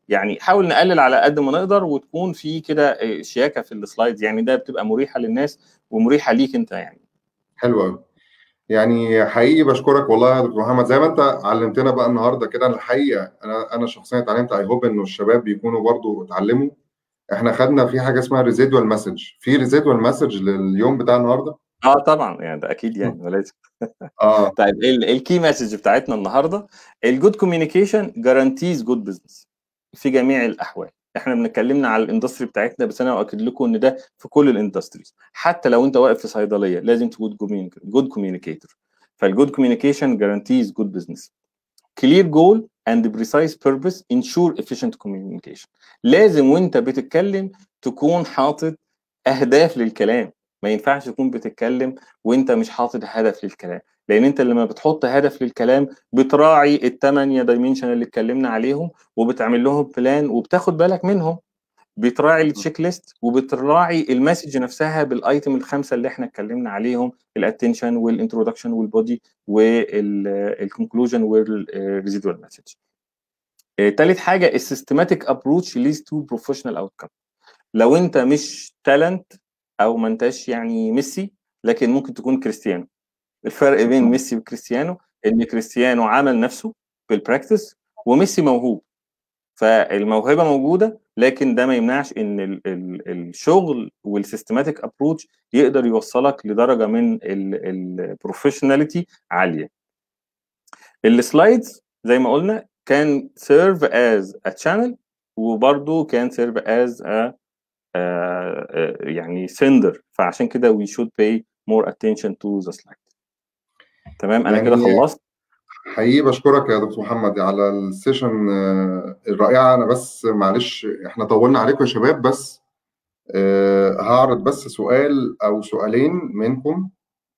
يعني حاول نقلل على قد ما نقدر، وتكون في كده شياكه في السلايدز، يعني ده بتبقى مريحه للناس ومريحه ليك انت يعني. حلو قوي. يعني حقيقي بشكرك والله يا دكتور محمد، زي ما انت علمتنا بقى النهارده كده. الحقيقه انا شخصيا اتعلمت، اي هوب انه الشباب بيكونوا برضو اتعلموا. احنا خدنا في حاجه اسمها ريزيدوال مسج، في ريزيدوال مسج لليوم بتاع النهارده. اه طبعا يعني ده اكيد يعني ولازم. اه. طيب الكي مسج بتاعتنا النهارده، الجود كوميونيكيشن جارانتيز جود بزنس في جميع الاحوال. احنا بنتكلمنا على الاندستري بتاعتنا، بس انا اؤكد لكم ان ده في كل الاندستريز. حتى لو انت واقف في صيدليه لازم تكون جود كوميونيكيتور. فالجود كوميونيكيشن جارانتيز جود بزنس. clear goal and precise purpose ensure efficient communication. لازم وانت بتتكلم تكون حاطط اهداف للكلام. ما ينفعش تكون بتتكلم وانت مش حاطط هدف للكلام، لان انت لما بتحط هدف للكلام بتراعي الثمانيه دايمنشن اللي اتكلمنا عليهم، وبتعمل لهم بلان وبتاخد بالك منهم. بتراعي التشيك ليست، وبتراعي المسج نفسها بالايتم الخمسه اللي احنا اتكلمنا عليهم: الاتنشن والانترودكشن والبودي والكونكلوجن والريزيدوال مسج. تالت حاجه السيستماتيك ابروتش ليز تو بروفيشنال اوتكم. لو انت مش تالنت او ما انتش يعني ميسي، لكن ممكن تكون كريستيانو. الفرق بين ميسي وكريستيانو ان كريستيانو عمل نفسه في البراكتس، وميسي موهوب. فالموهبه موجوده، لكن ده ما يمنعش ان الشغل والسيستماتيك ابروتش يقدر يوصلك لدرجه من البروفيشناليتي عاليه. السلايدز زي ما قلنا كان سيرف از ا channel، وبرده كان سيرف از ا يعني سندر، فعشان كده we should pay more attention to the slide. تمام، انا كده يعني خلصت. حقيقي بشكرك يا دكتور محمد على السيشن الرائعه. انا بس معلش احنا طولنا عليكم يا شباب، بس هعرض بس سؤال او سؤالين منكم،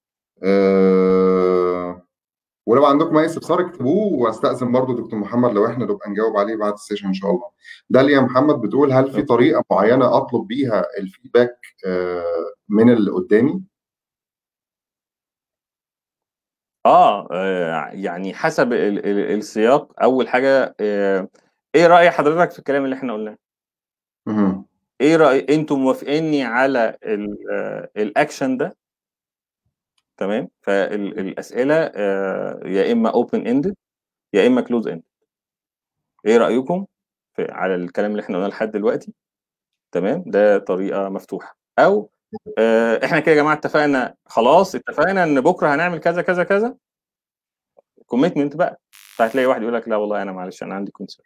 ولو عندكم اي استفسار اكتبوه، واستاذن برضو دكتور محمد لو احنا نبقى نجاوب عليه بعد السيشن ان شاء الله. داليا محمد بتقول: هل في طريقه معينه اطلب بيها الفيدباك من اللي قدامي؟ يعني حسب السياق. اول حاجه ايه راي حضرتك في الكلام اللي احنا قلناه؟ مهم. ايه راي انتم موافقيني على الاكشن ده؟ تمام. فالاسئله يا اما اوبن اندد يا اما كلوز اندد. ايه رايكم على الكلام اللي احنا قلناه لحد دلوقتي؟ تمام، ده طريقه مفتوحه. او احنا كده يا جماعه اتفقنا، خلاص اتفقنا ان بكره هنعمل كذا كذا كذا، كوميتمنت بقى. فهتلاقي واحد يقول لك لا والله انا معلش انا عندي كونسيرن.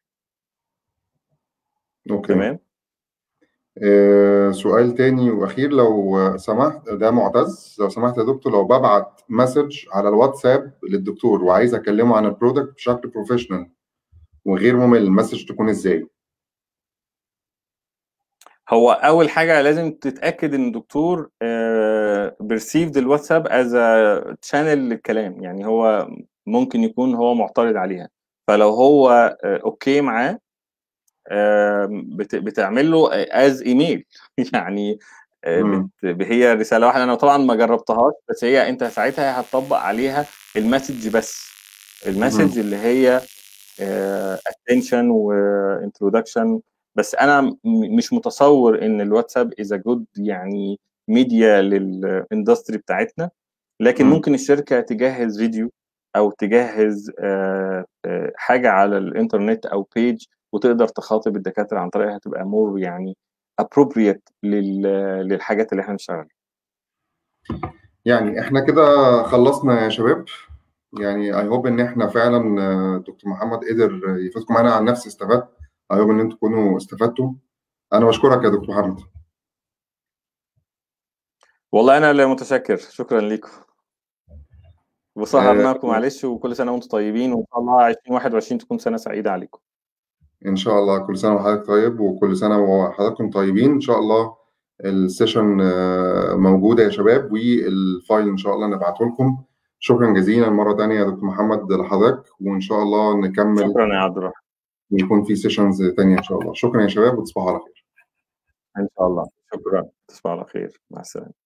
اوكي. تمام. سؤال تاني واخير لو سمحت، ده معتز: لو سمحت يا دكتور، لو ببعت مسج على الواتساب للدكتور وعايز اكلمه عن البرودكت بشكل بروفيشنال وغير ممل، المسج تكون ازاي؟ هو اول حاجه لازم تتاكد ان الدكتور بيرسيفد الواتساب از تشانل للكلام. يعني هو ممكن يكون هو معترض عليها، فلو هو اوكي معاه بتعمل له از ايميل يعني هي رساله واحده. انا طبعا ما جربتهاش، بس هي انت ساعتها هتطبق عليها المسج بس، المسج اللي هي اتنشن وانترودكشن. بس انا مش متصور ان الواتساب از جود يعني ميديا للاندستري بتاعتنا. لكن ممكن الشركه تجهز فيديو او تجهز حاجه على الانترنت او بيج، وتقدر تخاطب الدكاتره عن طريقها، تبقى مور يعني appropriate للحاجات اللي احنا بنشتغلها. يعني احنا كده خلصنا يا شباب. يعني اي هوب ان احنا فعلا دكتور محمد قدر يفيدكم. انا عن نفسي استفدت، اي هوب ان انتم تكونوا استفدتوا. انا بشكرك يا دكتور محمد. والله انا اللي متشكر، شكرا لكم آه، وسهرناكم معلش. وكل سنه وانتم طيبين، وان شاء الله 2021 تكون سنه سعيده عليكم. ان شاء الله كل سنه وحضرتك طيب، وكل سنه وحضراتكم طيبين ان شاء الله. السيشن موجوده يا شباب، والفايل ان شاء الله نبعته لكم. شكرا جزيلا مره تانية يا دكتور محمد لحضرتك، وان شاء الله نكمل شكرا يا عبد الرحمن. ويكون في سيشنز تانية ان شاء الله. شكرا يا شباب، وتصبحوا على خير. ان شاء الله، شكرا، تصبحوا على خير، مع السلامه.